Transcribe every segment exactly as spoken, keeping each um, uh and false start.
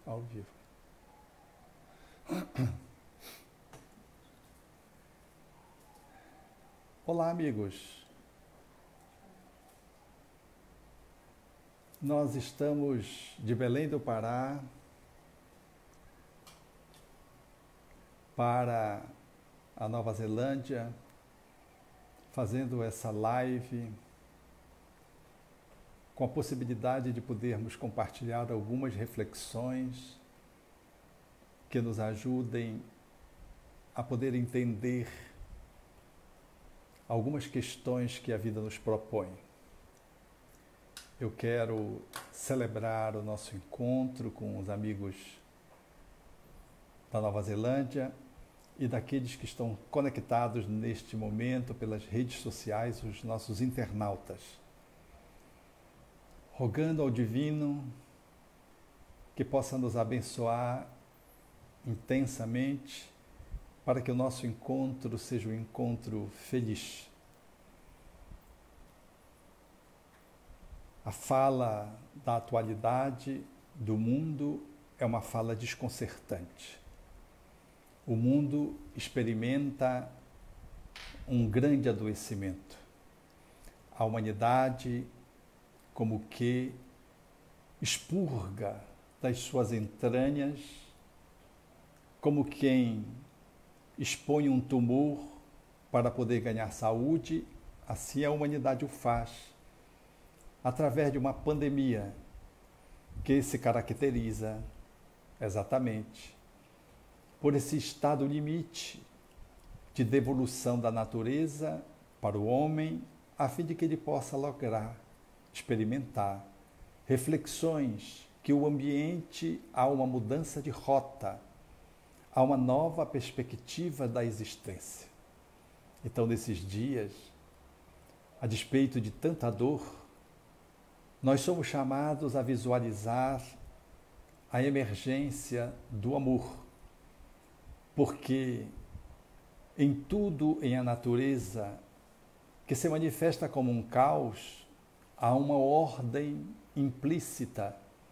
Ao vivo. Olá, amigos. Nós estamos de Belém do Pará para a Nova Zelândia, fazendo essa live com a possibilidade de podermos compartilhar algumas reflexões que nos ajudem a poder entender algumas questões que a vida nos propõe. Eu quero celebrar o nosso encontro com os amigos da Nova Zelândia e daqueles que estão conectados neste momento pelas redes sociais, os nossos internautas. Rogando ao Divino que possa nos abençoar intensamente para que o nosso encontro seja um encontro feliz. A fala da atualidade do mundo é uma fala desconcertante. O mundo experimenta um grande adoecimento. A humanidade, como que expurga das suas entranhas, como quem expõe um tumor para poder ganhar saúde, assim a humanidade o faz, através de uma pandemia que se caracteriza exatamente por esse estado limite de devolução da natureza para o homem, a fim de que ele possa lograr, experimentar reflexões que o ambiente há uma mudança de rota, há uma nova perspectiva da existência. Então, nesses dias, a despeito de tanta dor, nós somos chamados a visualizar a emergência do amor, porque em tudo em a natureza que se manifesta como um caos, há uma ordem implícita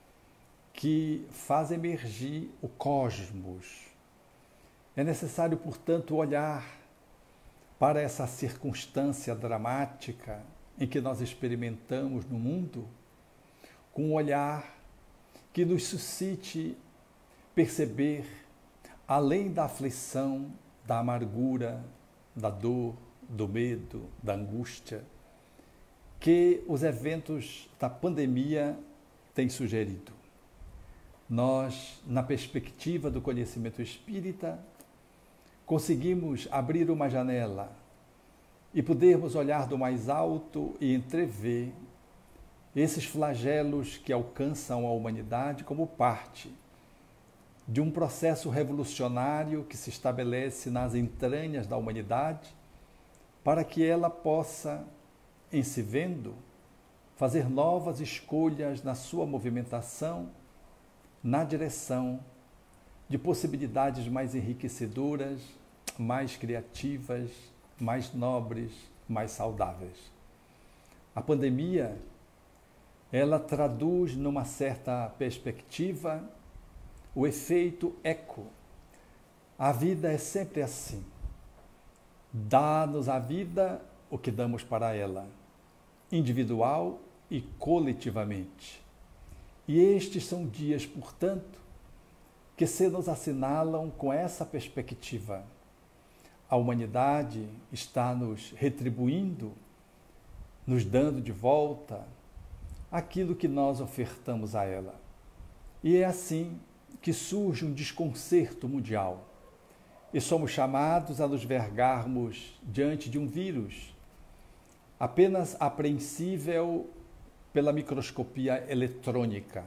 que faz emergir o cosmos. É necessário, portanto, olhar para essa circunstância dramática em que nós experimentamos no mundo com um olhar que nos suscite perceber, além da aflição, da amargura, da dor, do medo, da angústia, que os eventos da pandemia têm sugerido. Nós, na perspectiva do conhecimento espírita, conseguimos abrir uma janela e podermos olhar do mais alto e entrever esses flagelos que alcançam a humanidade como parte de um processo revolucionário que se estabelece nas entranhas da humanidade para que ela possa, em se vendo, fazer novas escolhas na sua movimentação, na direção de possibilidades mais enriquecedoras, mais criativas, mais nobres, mais saudáveis. A pandemia, ela traduz numa certa perspectiva o efeito eco. A vida é sempre assim. Dá-nos a vida o que damos para ela, individual e coletivamente. E estes são dias, portanto, que se nos assinalam com essa perspectiva. A humanidade está nos retribuindo, nos dando de volta aquilo que nós ofertamos a ela. E é assim que surge um desconcerto mundial. E somos chamados a nos vergarmos diante de um vírus, apenas apreensível pela microscopia eletrônica.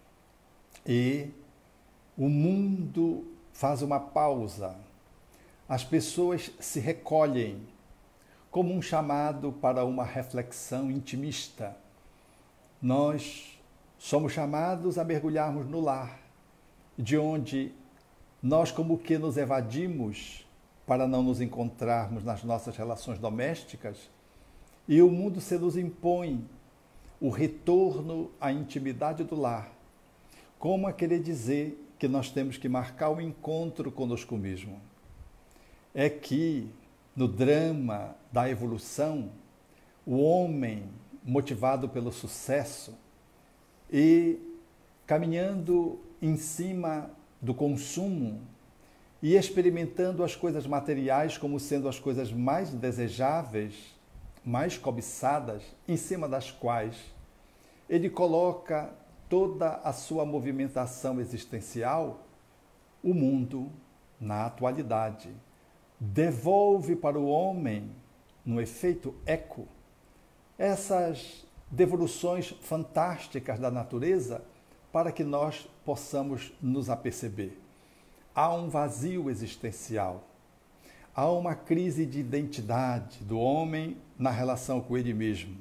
E o mundo faz uma pausa. As pessoas se recolhem como um chamado para uma reflexão intimista. Nós somos chamados a mergulharmos no lar, de onde nós como que nos evadimos para não nos encontrarmos nas nossas relações domésticas, e o mundo se nos impõe o retorno à intimidade do lar, como a querer dizer que nós temos que marcar o encontro conosco mesmo. É que, no drama da evolução, o homem, motivado pelo sucesso e caminhando em cima do consumo e experimentando as coisas materiais como sendo as coisas mais desejáveis, mais cobiçadas, em cima das quais ele coloca toda a sua movimentação existencial, o mundo, na atualidade, devolve para o homem, no efeito eco, essas devoluções fantásticas da natureza para que nós possamos nos aperceber. Há um vazio existencial, há uma crise de identidade do homem na relação com ele mesmo.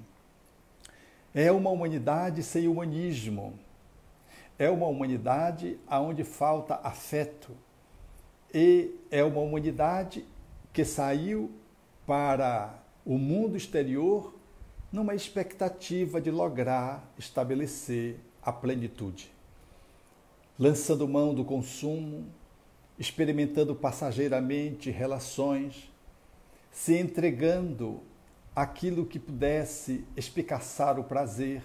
É uma humanidade sem humanismo, é uma humanidade onde falta afeto e é uma humanidade que saiu para o mundo exterior numa expectativa de lograr estabelecer a plenitude, lançando mão do consumo, experimentando passageiramente relações, se entregando àquilo que pudesse espicaçar o prazer,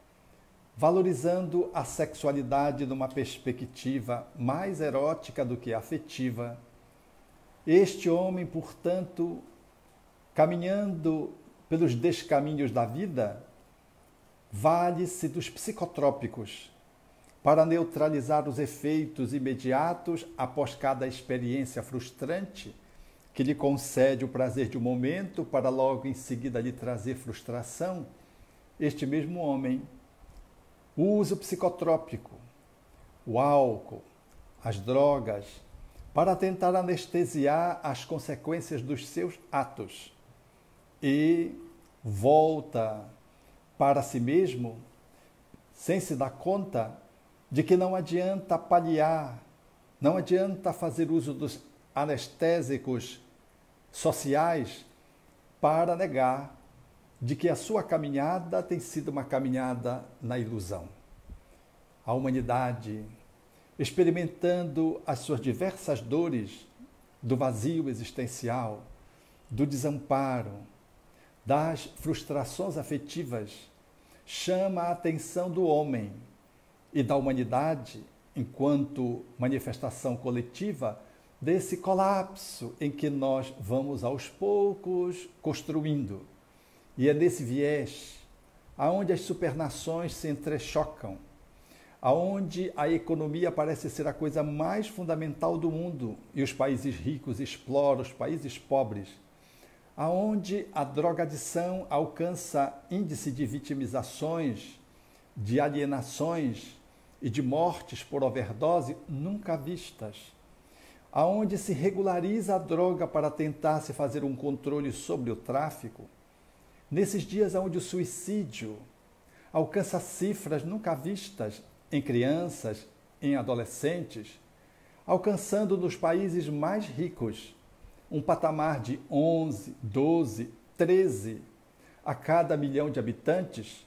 valorizando a sexualidade numa perspectiva mais erótica do que afetiva. Este homem, portanto, caminhando pelos descaminhos da vida, vale-se dos psicotrópicos para neutralizar os efeitos imediatos após cada experiência frustrante que lhe concede o prazer de um momento para logo em seguida lhe trazer frustração. Este mesmo homem usa o psicotrópico, o álcool, as drogas, para tentar anestesiar as consequências dos seus atos e volta para si mesmo sem se dar conta de que não adianta paliar, não adianta fazer uso dos anestésicos sociais para negar de que a sua caminhada tem sido uma caminhada na ilusão. A humanidade, experimentando as suas diversas dores do vazio existencial, do desamparo, das frustrações afetivas, chama a atenção do homem e da humanidade enquanto manifestação coletiva desse colapso em que nós vamos aos poucos construindo. E é nesse viés aonde as supernações se entrechocam, aonde a economia parece ser a coisa mais fundamental do mundo e os países ricos exploram os países pobres, aonde a drogadição alcança índice de vitimizações, de alienações e de mortes por overdose nunca vistas, aonde se regulariza a droga para tentar se fazer um controle sobre o tráfico, nesses dias onde o suicídio alcança cifras nunca vistas em crianças, em adolescentes, alcançando nos países mais ricos um patamar de onze, doze, treze a cada milhão de habitantes,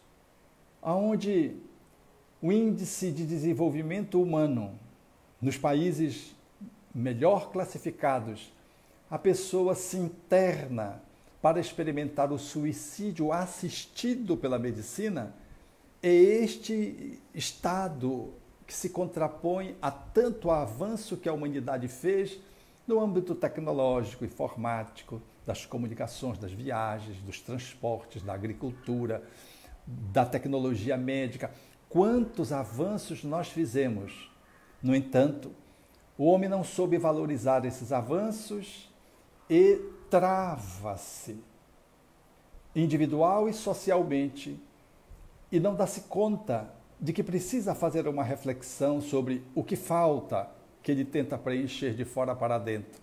aonde o índice de desenvolvimento humano nos países melhor classificados, a pessoa se interna para experimentar o suicídio assistido pela medicina, é este estado que se contrapõe a tanto avanço que a humanidade fez no âmbito tecnológico, informático, das comunicações, das viagens, dos transportes, da agricultura, da tecnologia médica. Quantos avanços nós fizemos? No entanto, o homem não soube valorizar esses avanços e trava-se individual e socialmente e não dá-se conta de que precisa fazer uma reflexão sobre o que falta que ele tenta preencher de fora para dentro.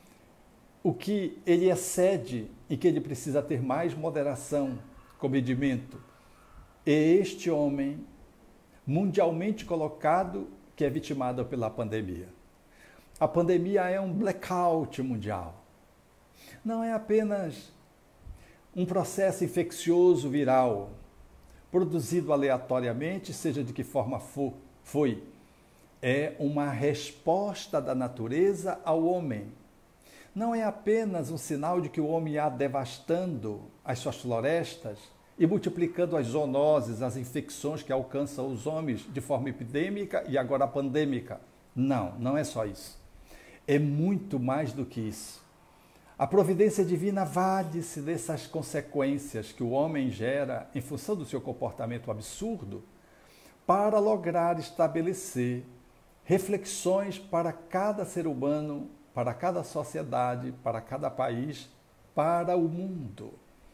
O que ele excede e que ele precisa ter mais moderação, comedimento. É este homem mundialmente colocado que é vitimado pela pandemia. A pandemia é um blackout mundial. Não é apenas um processo infeccioso viral, produzido aleatoriamente, seja de que forma for, foi, é uma resposta da natureza ao homem. Não é apenas um sinal de que o homem há devastando as suas florestas e multiplicando as zoonoses, as infecções que alcançam os homens de forma epidêmica e agora pandêmica. Não, não é só isso. É muito mais do que isso. A providência divina vale-se dessas consequências que o homem gera em função do seu comportamento absurdo para lograr estabelecer reflexões para cada ser humano, para cada sociedade, para cada país, para o mundo.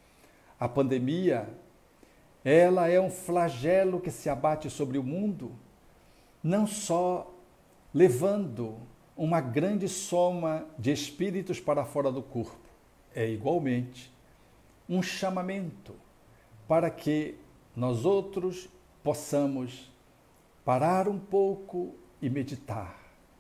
A pandemia, ela é um flagelo que se abate sobre o mundo, não só levando uma grande soma de espíritos para fora do corpo, é igualmente um chamamento para que nós outros possamos parar um pouco e meditar,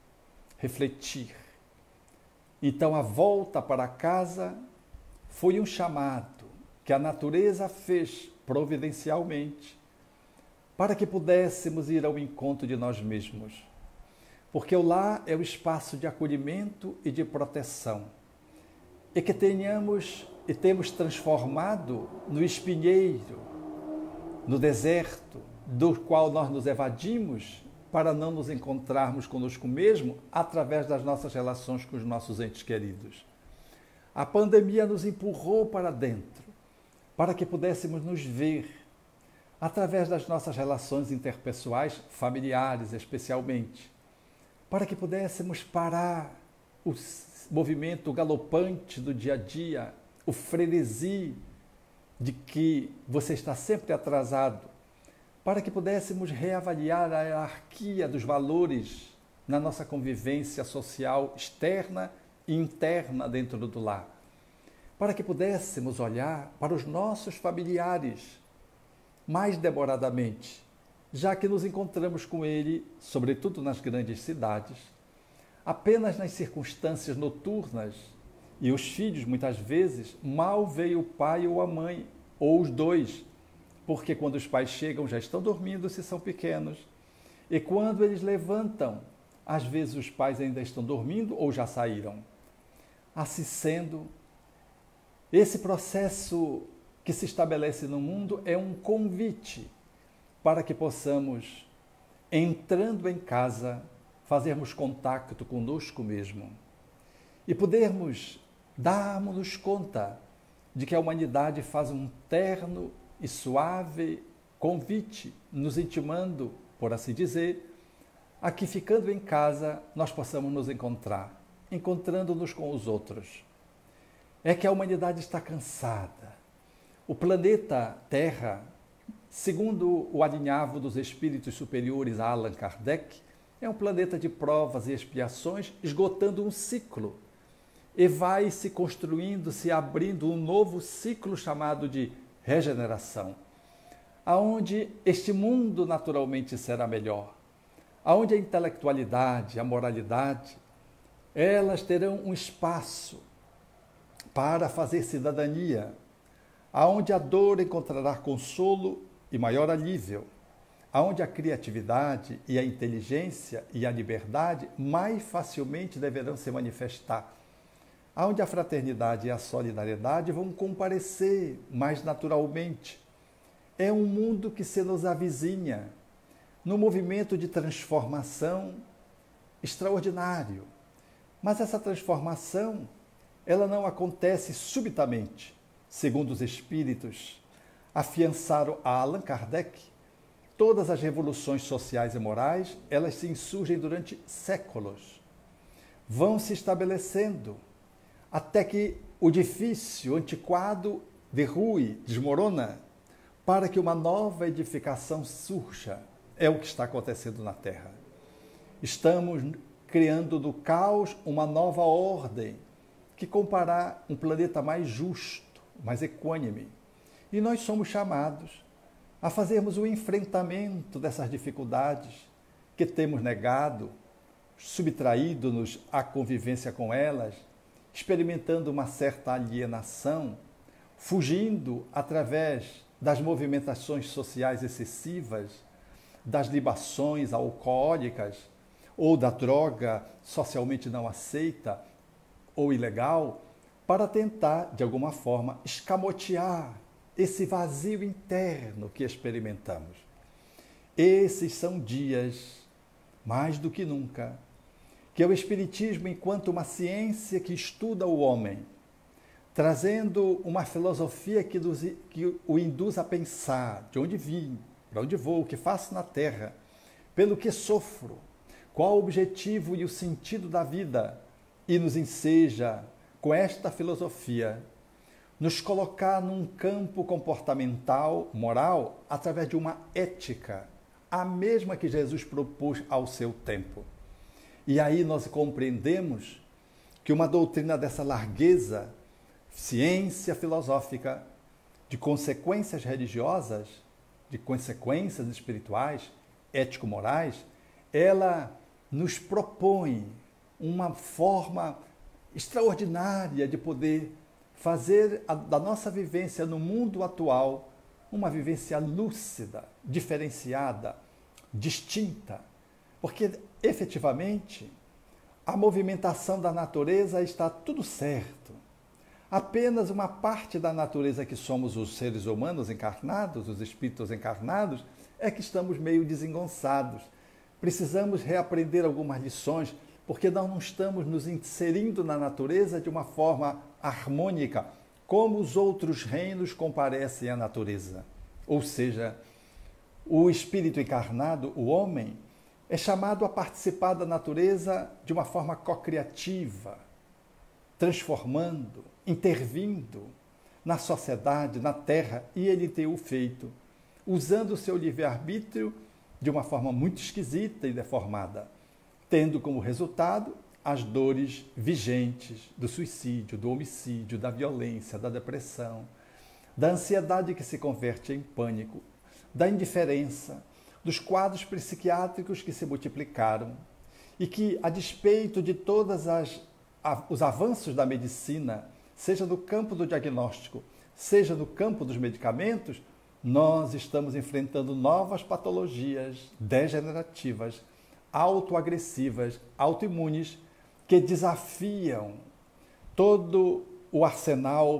refletir. Então a volta para casa foi um chamado que a natureza fez providencialmente para que pudéssemos ir ao encontro de nós mesmos. Porque o lar é o espaço de acolhimento e de proteção. E que tenhamos e temos transformado no espinheiro, no deserto, do qual nós nos evadimos para não nos encontrarmos conosco mesmo através das nossas relações com os nossos entes queridos. A pandemia nos empurrou para dentro, para que pudéssemos nos ver através das nossas relações interpessoais, familiares especialmente, para que pudéssemos parar o movimento galopante do dia a dia, o frenesi de que você está sempre atrasado, para que pudéssemos reavaliar a hierarquia dos valores na nossa convivência social externa e interna dentro do lar, para que pudéssemos olhar para os nossos familiares mais demoradamente, já que nos encontramos com ele, sobretudo nas grandes cidades, apenas nas circunstâncias noturnas, e os filhos, muitas vezes, mal veem o pai ou a mãe, ou os dois, porque quando os pais chegam já estão dormindo se são pequenos, e quando eles levantam, às vezes os pais ainda estão dormindo ou já saíram. Assim sendo, esse processo que se estabelece no mundo é um convite para que possamos, entrando em casa, fazermos contato conosco mesmo e podermos darmos conta de que a humanidade faz um terno e suave convite, nos intimando, por assim dizer, a que ficando em casa nós possamos nos encontrar, encontrando-nos com os outros. É que a humanidade está cansada. O planeta Terra, segundo o alinhavo dos espíritos superiores a Allan Kardec, é um planeta de provas e expiações, esgotando um ciclo. E vai se construindo, se abrindo um novo ciclo chamado de regeneração, aonde este mundo naturalmente será melhor, aonde a intelectualidade, a moralidade, elas terão um espaço para fazer cidadania, aonde a dor encontrará consolo e maior alívio, aonde a criatividade e a inteligência e a liberdade mais facilmente deverão se manifestar, aonde a fraternidade e a solidariedade vão comparecer mais naturalmente. É um mundo que se nos avizinha, num movimento de transformação extraordinário. Mas essa transformação, ela não acontece subitamente, segundo os espíritos afiançaram a Allan Kardec. Todas as revoluções sociais e morais, elas se insurgem durante séculos, vão se estabelecendo, até que o edifício antiquado derrue, desmorona, para que uma nova edificação surja. É o que está acontecendo na Terra. Estamos criando do caos uma nova ordem, que comparará um planeta mais justo, mais equânime. E nós somos chamados a fazermos o enfrentamento dessas dificuldades que temos negado, subtraído-nos à convivência com elas, experimentando uma certa alienação, fugindo através das movimentações sociais excessivas, das libações alcoólicas, ou da droga socialmente não aceita ou ilegal, para tentar, de alguma forma, escamotear esse vazio interno que experimentamos. Esses são dias, mais do que nunca, que o Espiritismo, enquanto uma ciência que estuda o homem, trazendo uma filosofia que, dos, que o induz a pensar de onde vim, para onde vou, o que faço na Terra, pelo que sofro, qual o objetivo e o sentido da vida, e nos enseja, com esta filosofia, nos colocar num campo comportamental, moral, através de uma ética, a mesma que Jesus propôs ao seu tempo. E aí nós compreendemos que uma doutrina dessa largueza, ciência filosófica, de consequências religiosas, de consequências espirituais, ético-morais, ela nos propõe uma forma extraordinária de poder fazer a, da nossa vivência no mundo atual uma vivência lúcida, diferenciada, distinta, porque efetivamente a movimentação da natureza está tudo certo. Apenas uma parte da natureza que somos os seres humanos encarnados, os espíritos encarnados, é que estamos meio desengonçados. Precisamos reaprender algumas lições, porque nós não estamos nos inserindo na natureza de uma forma harmônica, como os outros reinos comparecem à natureza. Ou seja, o espírito encarnado, o homem, é chamado a participar da natureza de uma forma cocriativa, transformando, intervindo na sociedade, na terra, e ele tem o feito, usando o seu livre-arbítrio de uma forma muito esquisita e deformada, tendo como resultado as dores vigentes do suicídio, do homicídio, da violência, da depressão, da ansiedade que se converte em pânico, da indiferença, dos quadros psiquiátricos que se multiplicaram e que, a despeito de todos os avanços da medicina, seja no campo do diagnóstico, seja no campo dos medicamentos, nós estamos enfrentando novas patologias degenerativas, autoagressivas, autoimunes, que desafiam todo o arsenal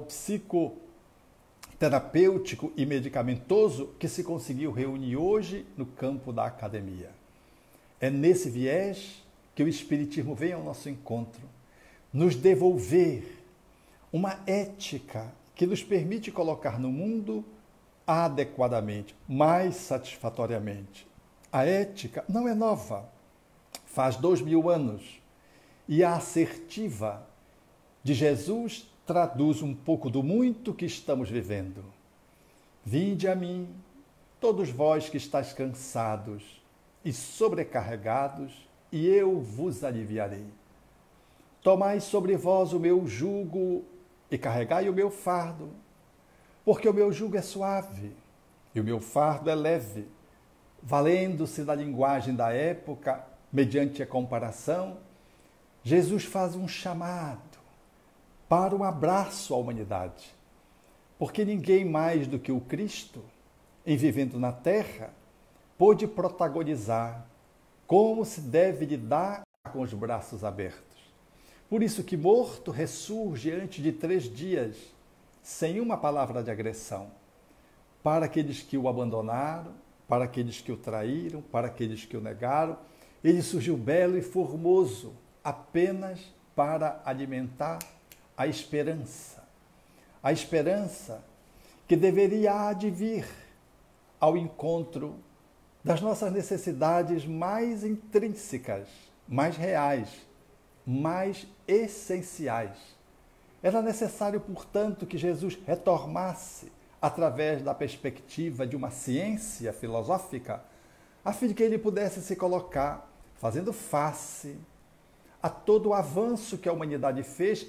psicoterapêutico e medicamentoso que se conseguiu reunir hoje no campo da academia. É nesse viés que o Espiritismo vem ao nosso encontro, nos devolver uma ética que nos permite colocar no mundo adequadamente, mais satisfatoriamente. A ética não é nova, faz dois mil anos, e a assertiva de Jesus traduz um pouco do muito que estamos vivendo. Vinde a mim, todos vós que estáis cansados e sobrecarregados, e eu vos aliviarei. Tomai sobre vós o meu jugo e carregai o meu fardo, porque o meu jugo é suave e o meu fardo é leve. Valendo-se da linguagem da época, mediante a comparação, Jesus faz um chamado para um abraço à humanidade, porque ninguém mais do que o Cristo, em vivendo na Terra, pôde protagonizar como se deve lidar com os braços abertos. Por isso que morto ressurge antes de três dias, sem uma palavra de agressão, para aqueles que o abandonaram, para aqueles que o traíram, para aqueles que o negaram. Ele surgiu belo e formoso, apenas para alimentar a esperança. A esperança que deveria advir ao encontro das nossas necessidades mais intrínsecas, mais reais, mais essenciais. Era necessário, portanto, que Jesus retornasse através da perspectiva de uma ciência filosófica, a fim de que ele pudesse se colocar fazendo face a todo o avanço que a humanidade fez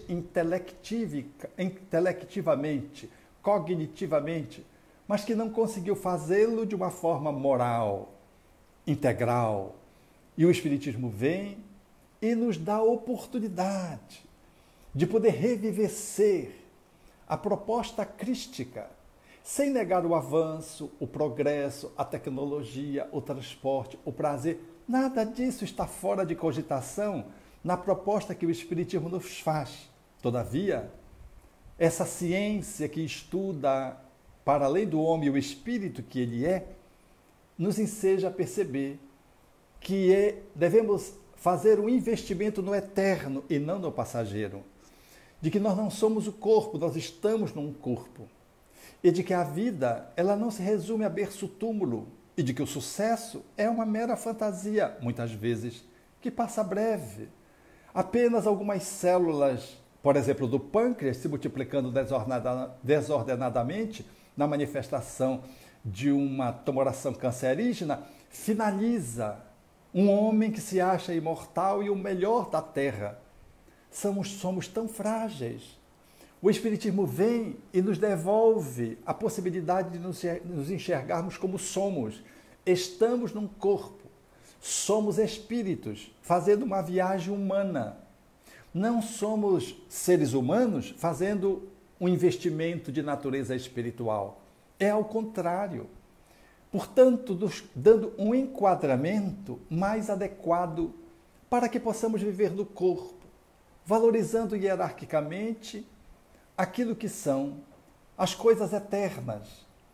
intelectivamente, cognitivamente, mas que não conseguiu fazê-lo de uma forma moral, integral. E o Espiritismo vem e nos dá a oportunidade de poder revivecer a proposta crística, sem negar o avanço, o progresso, a tecnologia, o transporte, o prazer, Nada disso está fora de cogitação na proposta que o Espiritismo nos faz. Todavia, essa ciência que estuda para além do homem o espírito que ele é, nos enseja a perceber que é, devemos fazer um investimento no eterno e não no passageiro. De que nós não somos o corpo, nós estamos num corpo. E de que a vida, ela não se resume a berço-túmulo. E de que o sucesso é uma mera fantasia, muitas vezes, que passa breve. Apenas algumas células, por exemplo, do pâncreas, se multiplicando desordenadamente na manifestação de uma tumoração cancerígena, finaliza um homem que se acha imortal e o melhor da Terra. Somos, somos tão frágeis. O Espiritismo vem e nos devolve a possibilidade de nos enxergarmos como somos. Estamos num corpo. Somos espíritos fazendo uma viagem humana. Não somos seres humanos fazendo um investimento de natureza espiritual. É ao contrário. Portanto, nos dando um enquadramento mais adequado para que possamos viver no corpo, valorizando hierarquicamente aquilo que são as coisas eternas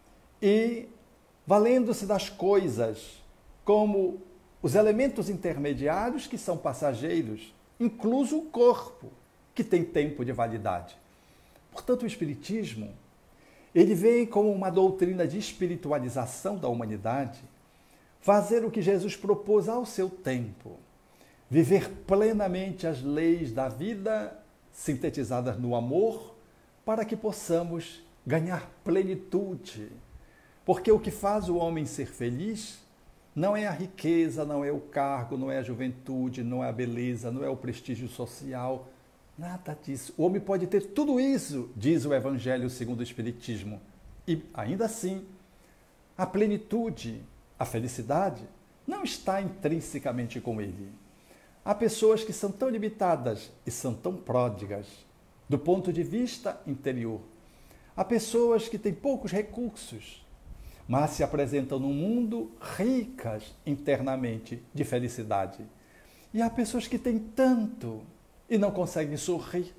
e valendo-se das coisas como os elementos intermediários que são passageiros, incluso o corpo, que tem tempo de validade. Portanto, o Espiritismo, ele vem como uma doutrina de espiritualização da humanidade, fazer o que Jesus propôs ao seu tempo, viver plenamente as leis da vida sintetizadas no amor, para que possamos ganhar plenitude. Porque o que faz o homem ser feliz não é a riqueza, não é o cargo, não é a juventude, não é a beleza, não é o prestígio social, nada disso. O homem pode ter tudo isso, diz o Evangelho segundo o Espiritismo. E ainda assim, a plenitude, a felicidade, não está intrinsecamente com ele. Há pessoas que são tão limitadas e são tão pródigas do ponto de vista interior. Há pessoas que têm poucos recursos, mas se apresentam no mundo ricas internamente de felicidade. E há pessoas que têm tanto e não conseguem sorrir.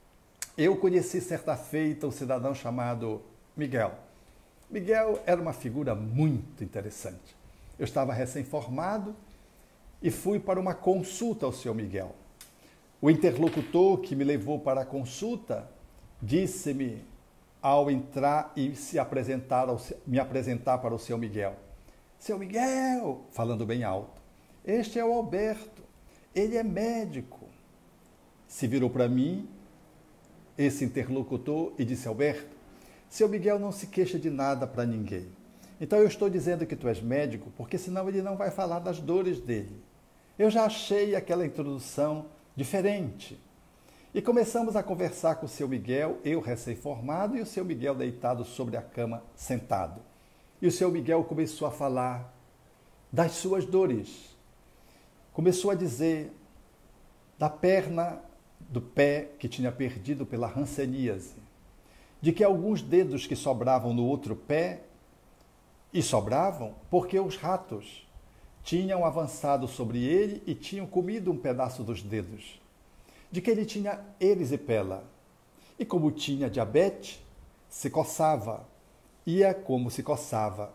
Eu conheci certa feita um cidadão chamado Miguel. Miguel era uma figura muito interessante. Eu estava recém-formado e fui para uma consulta ao seu Miguel. O interlocutor que me levou para a consulta disse-me, ao entrar e se apresentar ao, me apresentar para o seu Miguel: seu Miguel, falando bem alto, este é o Alberto, ele é médico. Se virou para mim, esse interlocutor, e disse: Alberto, seu Miguel não se queixa de nada para ninguém. Então eu estou dizendo que tu és médico, porque senão ele não vai falar das dores dele. Eu já achei aquela introdução diferente. E começamos a conversar com o seu Miguel, eu recém-formado, e o seu Miguel deitado sobre a cama, sentado. E o seu Miguel começou a falar das suas dores. Começou a dizer da perna do pé que tinha perdido pela hanseníase, de que alguns dedos que sobravam no outro pé, e sobravam porque os ratos tinham avançado sobre ele e tinham comido um pedaço dos dedos, de que ele tinha erisipela, e como tinha diabetes, se coçava, ia como se coçava,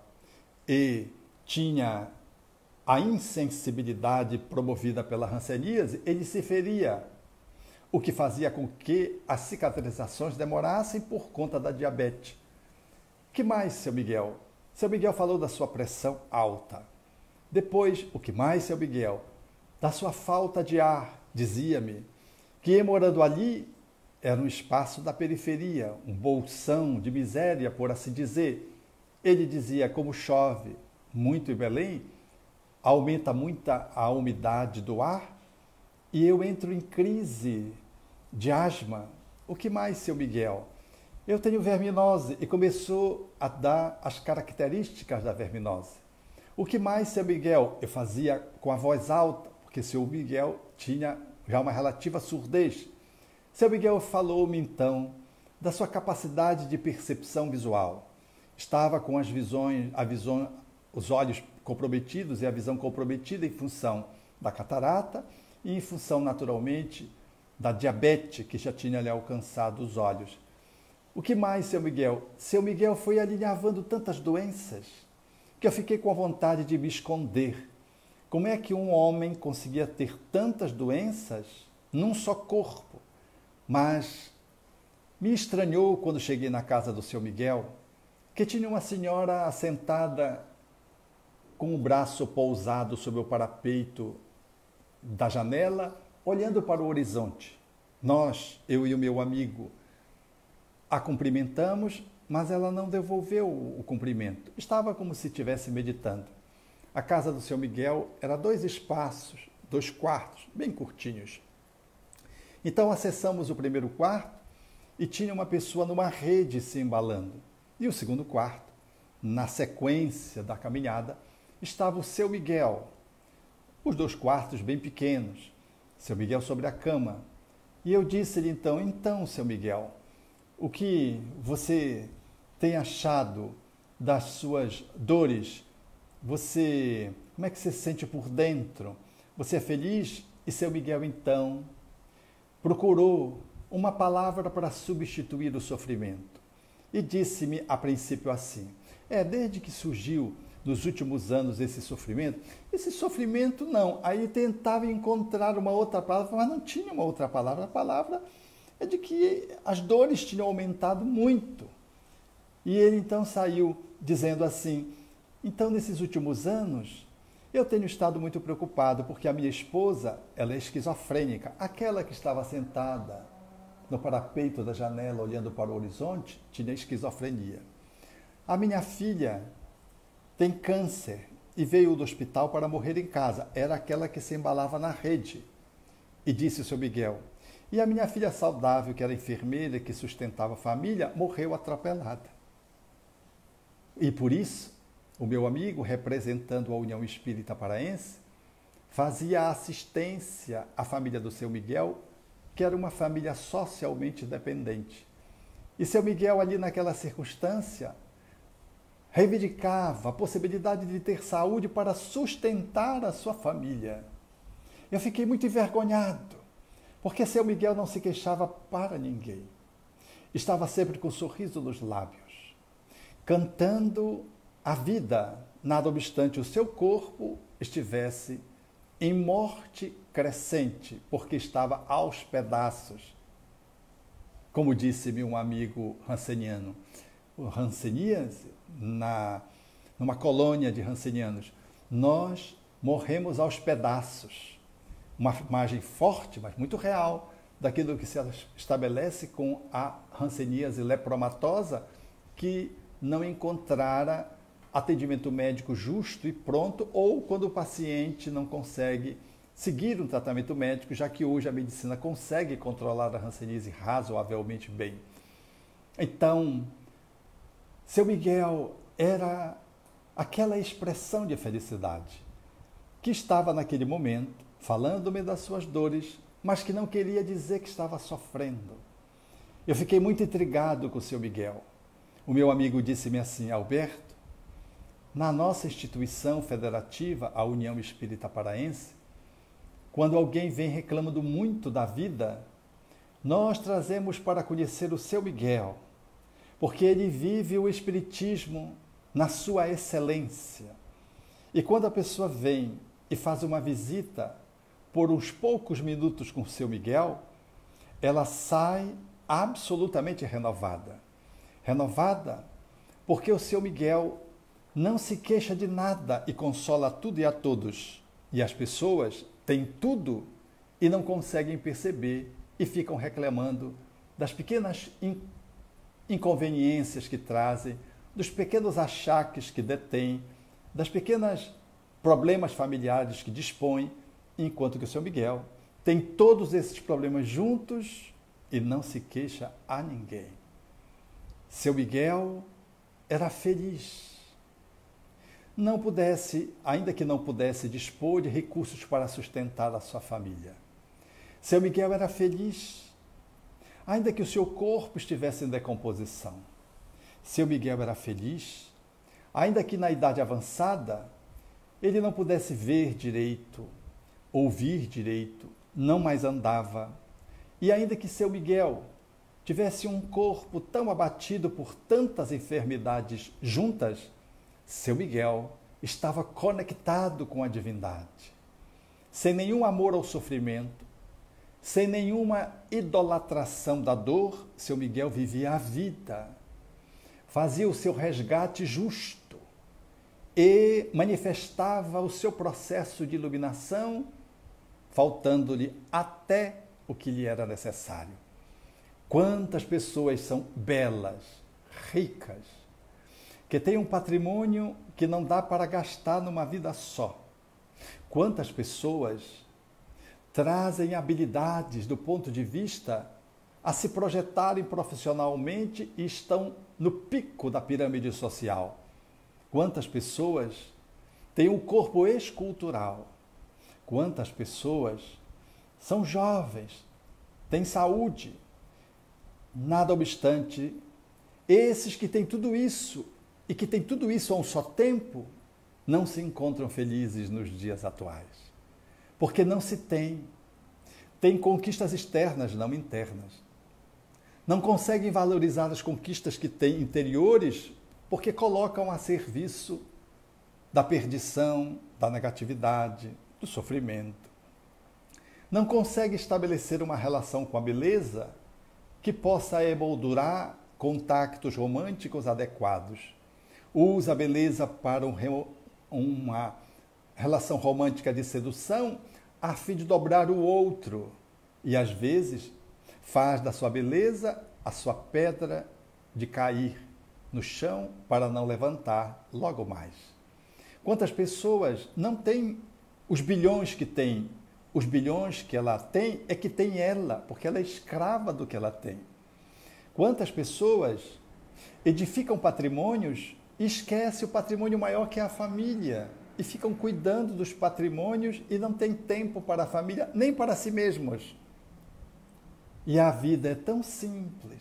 e tinha a insensibilidade promovida pela hanseníase, ele se feria, o que fazia com que as cicatrizações demorassem por conta da diabetes. Que mais, seu Miguel? Seu Miguel falou da sua pressão alta. Depois, o que mais, seu Miguel? Da sua falta de ar, dizia-me, que morando ali era um espaço da periferia, um bolsão de miséria, por assim dizer. Ele dizia, como chove muito em Belém, aumenta muito a umidade do ar e eu entro em crise de asma. O que mais, seu Miguel? Eu tenho verminose, e começou a dar as características da verminose. O que mais, seu Miguel? Eu fazia com a voz alta, porque seu Miguel tinha já uma relativa surdez. Seu Miguel falou-me então da sua capacidade de percepção visual. Estava com as visões, a visão, os olhos comprometidos e a visão comprometida em função da catarata e em função, naturalmente, da diabetes que já tinha lhe alcançado os olhos. O que mais, seu Miguel? Seu Miguel foi alinhavando tantas doenças que eu fiquei com a vontade de me esconder. Como é que um homem conseguia ter tantas doenças num só corpo? Mas me estranhou quando cheguei na casa do seu Miguel, que tinha uma senhora assentada com o braço pousado sobre o parapeito da janela, olhando para o horizonte. Nós, eu e o meu amigo, a cumprimentamos, mas ela não devolveu o cumprimento. Estava como se estivesse meditando. A casa do seu Miguel era dois espaços, dois quartos, bem curtinhos. Então acessamos o primeiro quarto e tinha uma pessoa numa rede se embalando. E o segundo quarto, na sequência da caminhada, estava o seu Miguel. Os dois quartos bem pequenos, seu Miguel sobre a cama. E eu disse-lhe então, então, seu Miguel, o que você tem achado das suas dores? Você, como é que você se sente por dentro? Você é feliz? E seu Miguel, então, procurou uma palavra para substituir o sofrimento. E disse-me a princípio assim, é, desde que surgiu nos últimos anos esse sofrimento, esse sofrimento não, aí tentava encontrar uma outra palavra, mas não tinha uma outra palavra, a palavra é de que as dores tinham aumentado muito. E ele então saiu dizendo assim, então nesses últimos anos eu tenho estado muito preocupado porque a minha esposa, ela é esquizofrênica, aquela que estava sentada no parapeito da janela olhando para o horizonte, tinha esquizofrenia. A minha filha tem câncer e veio do hospital para morrer em casa, era aquela que se embalava na rede. E disse o seu Miguel, e a minha filha saudável, que era enfermeira, que sustentava a família, morreu atropelada. E por isso, o meu amigo, representando a União Espírita Paraense, fazia assistência à família do seu Miguel, que era uma família socialmente dependente. E seu Miguel, ali naquela circunstância, reivindicava a possibilidade de ter saúde para sustentar a sua família. Eu fiquei muito envergonhado, porque seu Miguel não se queixava para ninguém. Estava sempre com um sorriso nos lábios, cantando a vida, nada obstante o seu corpo estivesse em morte crescente, porque estava aos pedaços. Como disse-me um amigo ranceniano, o Rancenias, na, numa colônia de rancenianos, nós morremos aos pedaços. Uma imagem forte, mas muito real, daquilo que se estabelece com a hanseníase lepromatosa, que não encontrara atendimento médico justo e pronto, ou quando o paciente não consegue seguir um tratamento médico, já que hoje a medicina consegue controlar a hanseníase razoavelmente bem. Então, seu Miguel era aquela expressão de felicidade que estava naquele momento falando-me das suas dores, mas que não queria dizer que estava sofrendo. Eu fiquei muito intrigado com o seu Miguel. O meu amigo disse-me assim, Alberto, na nossa instituição federativa, a União Espírita Paraense, quando alguém vem reclamando muito da vida, nós trazemos para conhecer o seu Miguel, porque ele vive o Espiritismo na sua excelência. E quando a pessoa vem e faz uma visita por uns poucos minutos com o seu Miguel, ela sai absolutamente renovada. Renovada porque o seu Miguel não se queixa de nada e consola tudo e a todos. E as pessoas têm tudo e não conseguem perceber e ficam reclamando das pequenas inconveniências que trazem, dos pequenos achaques que detêm, das pequenas problemas familiares que dispõem, enquanto que o seu Miguel tem todos esses problemas juntos e não se queixa a ninguém. Seu Miguel era feliz. Não pudesse, ainda que não pudesse dispor de recursos para sustentar a sua família. Seu Miguel era feliz, ainda que o seu corpo estivesse em decomposição. Seu Miguel era feliz, ainda que na idade avançada ele não pudesse ver direito, ouvir direito, não mais andava. E ainda que seu Miguel tivesse um corpo tão abatido por tantas enfermidades juntas, seu Miguel estava conectado com a divindade. Sem nenhum amor ao sofrimento, sem nenhuma idolatração da dor, seu Miguel vivia a vida, fazia o seu resgate justo e manifestava o seu processo de iluminação, faltando-lhe até o que lhe era necessário. Quantas pessoas são belas, ricas, que têm um patrimônio que não dá para gastar numa vida só. Quantas pessoas trazem habilidades do ponto de vista a se projetarem profissionalmente e estão no pico da pirâmide social. Quantas pessoas têm um corpo escultural. Quantas pessoas são jovens, têm saúde. Nada obstante, esses que têm tudo isso e que têm tudo isso a um só tempo, não se encontram felizes nos dias atuais. Porque não se tem. Tem conquistas externas, não internas. Não conseguem valorizar as conquistas que têm interiores porque colocam a serviço da perdição, da negatividade, do sofrimento. Não consegue estabelecer uma relação com a beleza que possa emoldurar contactos românticos adequados. Usa a beleza para um, uma relação romântica de sedução a fim de dobrar o outro e, às vezes, faz da sua beleza a sua pedra de cair no chão para não levantar logo mais. Quantas pessoas não têm os bilhões que tem? Os bilhões que ela tem é que tem ela, porque ela é escrava do que ela tem. Quantas pessoas edificam patrimônios e esquecem o patrimônio maior que é a família e ficam cuidando dos patrimônios e não têm tempo para a família, nem para si mesmos. E a vida é tão simples.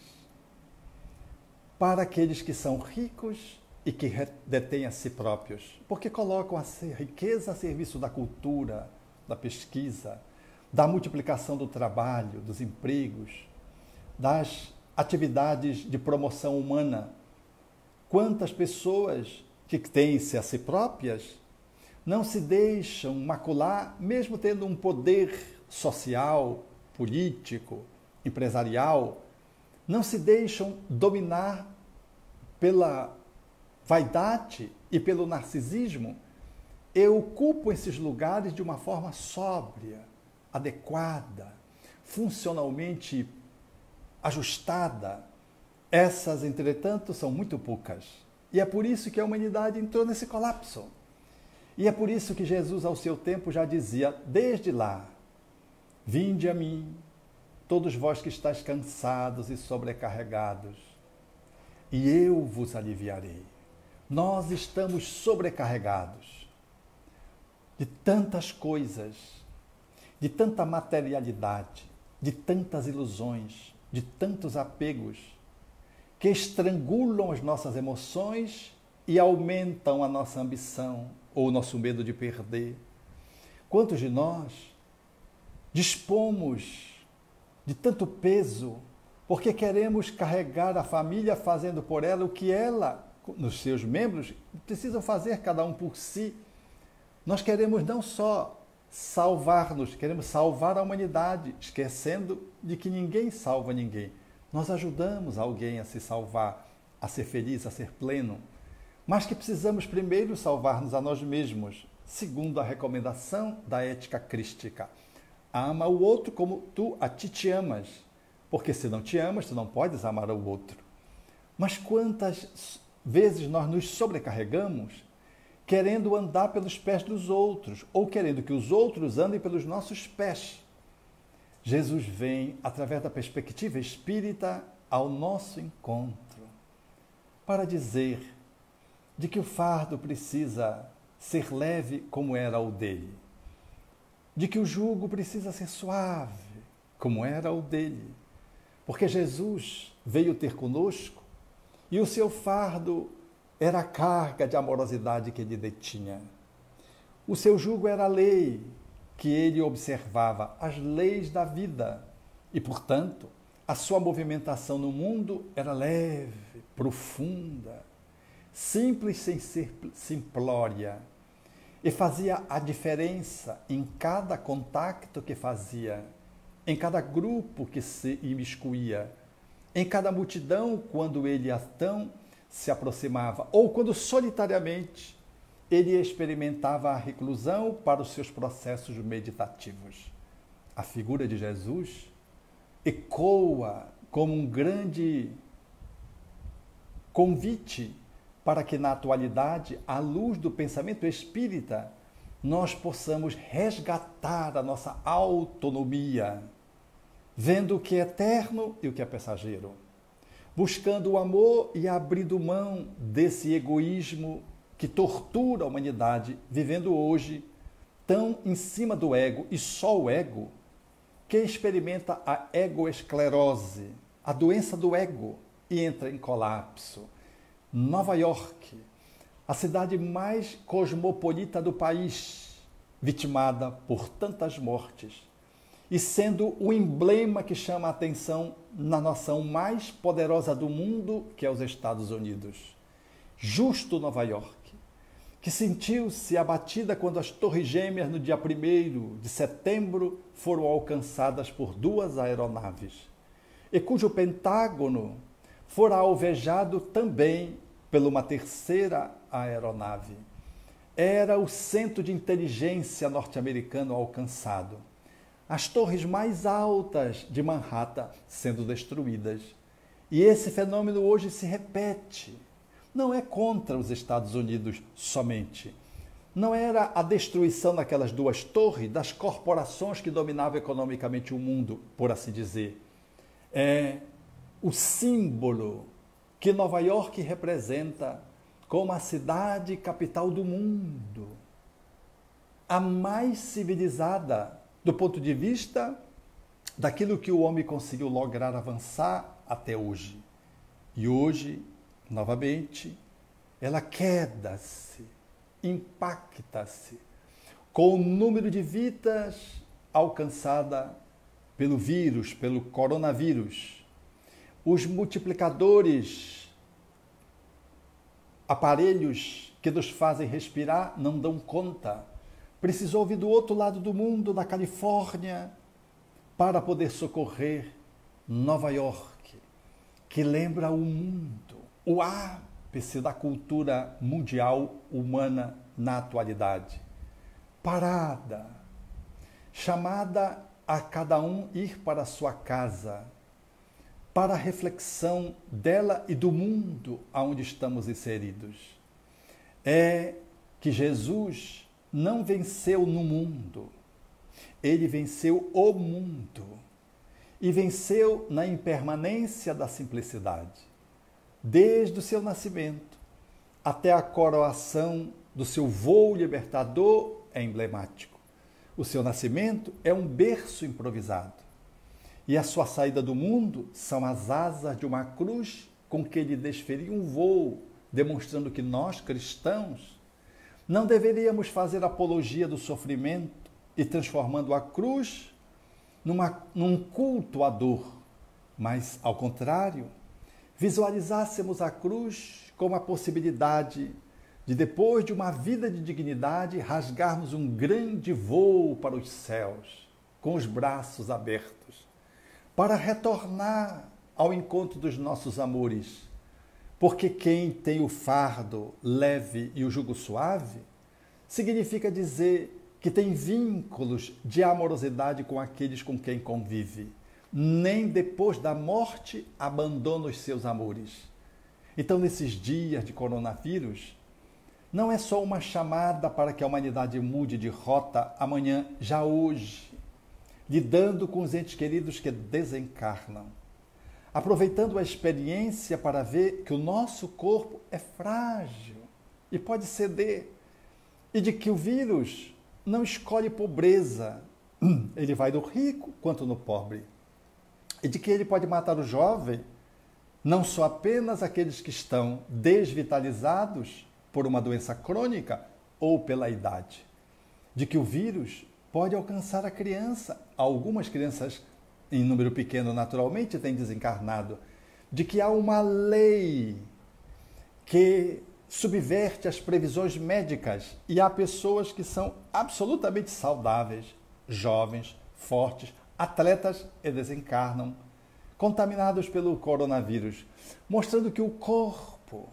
Para aqueles que são ricos e que detêm a si próprios, porque colocam a riqueza a serviço da cultura, da pesquisa, da multiplicação do trabalho, dos empregos, das atividades de promoção humana. Quantas pessoas que têm-se a si próprias não se deixam macular, mesmo tendo um poder social, político, empresarial, não se deixam dominar pela vaidade e pelo narcisismo e ocupam esses lugares de uma forma sóbria, adequada, funcionalmente ajustada. Essas, entretanto, são muito poucas. E é por isso que a humanidade entrou nesse colapso. E é por isso que Jesus, ao seu tempo, já dizia, desde lá, vinde a mim, todos vós que estáis cansados e sobrecarregados, e eu vos aliviarei. Nós estamos sobrecarregados de tantas coisas, de tanta materialidade, de tantas ilusões, de tantos apegos, que estrangulam as nossas emoções e aumentam a nossa ambição ou o nosso medo de perder. Quantos de nós dispomos de tanto peso porque queremos carregar a família fazendo por ela o que ela, nos seus membros, precisam fazer cada um por si. Nós queremos não só salvar-nos, queremos salvar a humanidade, esquecendo de que ninguém salva ninguém. Nós ajudamos alguém a se salvar, a ser feliz, a ser pleno, mas que precisamos primeiro salvar-nos a nós mesmos, segundo a recomendação da ética crística. Ama o outro como tu a ti te amas, porque se não te amas, tu não podes amar o outro. Mas quantas vezes nós nos sobrecarregamos querendo andar pelos pés dos outros, ou querendo que os outros andem pelos nossos pés. Jesus vem, através da perspectiva espírita, ao nosso encontro, para dizer de que o fardo precisa ser leve como era o dele, de que o jugo precisa ser suave como era o dele, porque Jesus veio ter conosco e o seu fardo era a carga de amorosidade que ele detinha. O seu jugo era a lei, que ele observava, as leis da vida. E, portanto, a sua movimentação no mundo era leve, profunda, simples sem ser simplória. E fazia a diferença em cada contato que fazia, em cada grupo que se imiscuía, em cada multidão quando ele então se aproximava, ou quando solitariamente ele experimentava a reclusão para os seus processos meditativos. A figura de Jesus ecoa como um grande convite para que na atualidade, à luz do pensamento espírita, nós possamos resgatar a nossa autonomia, vendo o que é eterno e o que é passageiro, buscando o amor e abrindo mão desse egoísmo que tortura a humanidade, vivendo hoje tão em cima do ego, e só o ego, que experimenta a egoesclerose, a doença do ego, e entra em colapso. Nova York, a cidade mais cosmopolita do país, vitimada por tantas mortes, e sendo o emblema que chama a atenção na nação mais poderosa do mundo, que é os Estados Unidos. Justo Nova York, que sentiu-se abatida quando as Torres Gêmeas, no dia primeiro de setembro, foram alcançadas por duas aeronaves, e cujo Pentágono fora alvejado também por uma terceira aeronave. Era o centro de inteligência norte-americano alcançado. As torres mais altas de Manhattan sendo destruídas. E esse fenômeno hoje se repete. Não é contra os Estados Unidos somente. Não era a destruição daquelas duas torres, das corporações que dominavam economicamente o mundo, por assim dizer. É o símbolo que Nova York representa como a cidade capital do mundo, a mais civilizada do ponto de vista daquilo que o homem conseguiu lograr avançar até hoje. E hoje, novamente, ela queda-se, impacta-se com o número de vidas alcançada pelo vírus, pelo coronavírus. Os multiplicadores, aparelhos que nos fazem respirar, não dão conta. Precisou vir do outro lado do mundo, da Califórnia, para poder socorrer Nova York, que lembra o mundo, o ápice da cultura mundial humana na atualidade. Parada, chamada a cada um ir para a sua casa, para a reflexão dela e do mundo aonde estamos inseridos. É que Jesus não venceu no mundo, ele venceu o mundo e venceu na impermanência da simplicidade. Desde o seu nascimento até a coroação do seu voo libertador é emblemático. O seu nascimento é um berço improvisado. E a sua saída do mundo são as asas de uma cruz com que ele desferia um voo, demonstrando que nós, cristãos, não deveríamos fazer apologia do sofrimento e transformando a cruz numa, num culto à dor, mas, ao contrário, visualizássemos a cruz como a possibilidade de, depois de uma vida de dignidade, rasgarmos um grande voo para os céus, com os braços abertos, para retornar ao encontro dos nossos amores. Porque quem tem o fardo leve e o jugo suave, significa dizer que tem vínculos de amorosidade com aqueles com quem convive. Nem depois da morte abandona os seus amores. Então, nesses dias de coronavírus, não é só uma chamada para que a humanidade mude de rota amanhã, já hoje, lidando com os entes queridos que desencarnam, aproveitando a experiência para ver que o nosso corpo é frágil e pode ceder, e de que o vírus não escolhe pobreza, ele vai do rico quanto no pobre, e de que ele pode matar o jovem, não só apenas aqueles que estão desvitalizados por uma doença crônica ou pela idade. de que o vírus pode alcançar a criança. Algumas crianças, em número pequeno naturalmente, têm desencarnado. De que há uma lei que subverte as previsões médicas e há pessoas que são absolutamente saudáveis, jovens, fortes, atletas e desencarnam, contaminados pelo coronavírus, mostrando que o corpo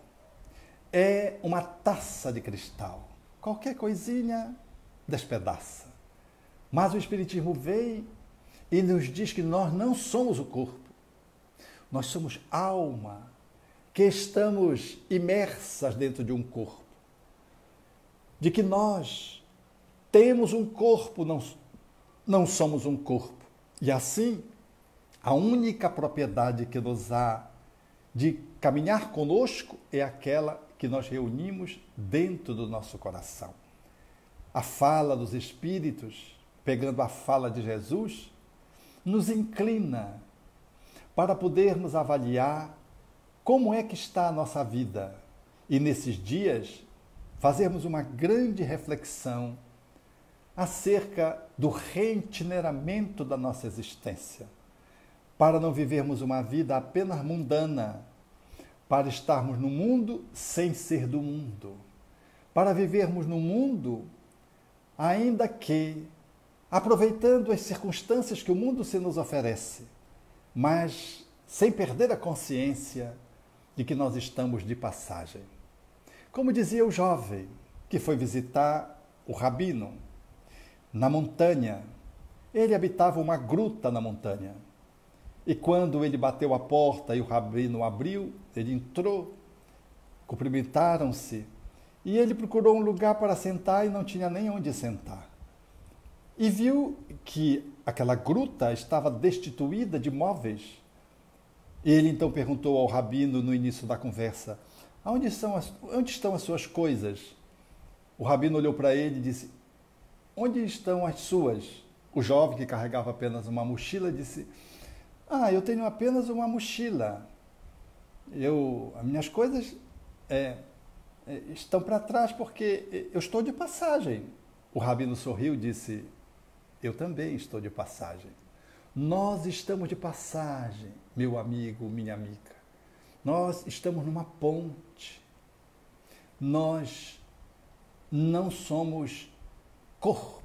é uma taça de cristal. Qualquer coisinha despedaça. Mas o Espiritismo veio e nos diz que nós não somos o corpo. Nós somos alma, que estamos imersas dentro de um corpo. De que nós temos um corpo, não, não somos um corpo. E assim, a única propriedade que nos há de caminhar conosco é aquela que nós reunimos dentro do nosso coração. A fala dos Espíritos, pegando a fala de Jesus, nos inclina para podermos avaliar como é que está a nossa vida e, nesses dias, fazermos uma grande reflexão acerca do reitineramento da nossa existência, para não vivermos uma vida apenas mundana, para estarmos no mundo sem ser do mundo, para vivermos no mundo, ainda que aproveitando as circunstâncias que o mundo se nos oferece, mas sem perder a consciência de que nós estamos de passagem. Como dizia o jovem que foi visitar o Rabino na montanha, ele habitava uma gruta na montanha. E quando ele bateu a porta e o Rabino abriu, ele entrou, cumprimentaram-se, e ele procurou um lugar para sentar e não tinha nem onde sentar. E viu que aquela gruta estava destituída de móveis. Ele então perguntou ao Rabino no início da conversa: onde, são as, onde estão as suas coisas? O Rabino olhou para ele e disse: onde estão as suas? O jovem, que carregava apenas uma mochila, disse: ah, eu tenho apenas uma mochila. Eu, as minhas coisas é, é, estão para trás porque eu estou de passagem. O Rabino sorriu e disse: eu também estou de passagem. Nós estamos de passagem, meu amigo, minha amiga. Nós estamos numa ponte. Nós não somos corpo.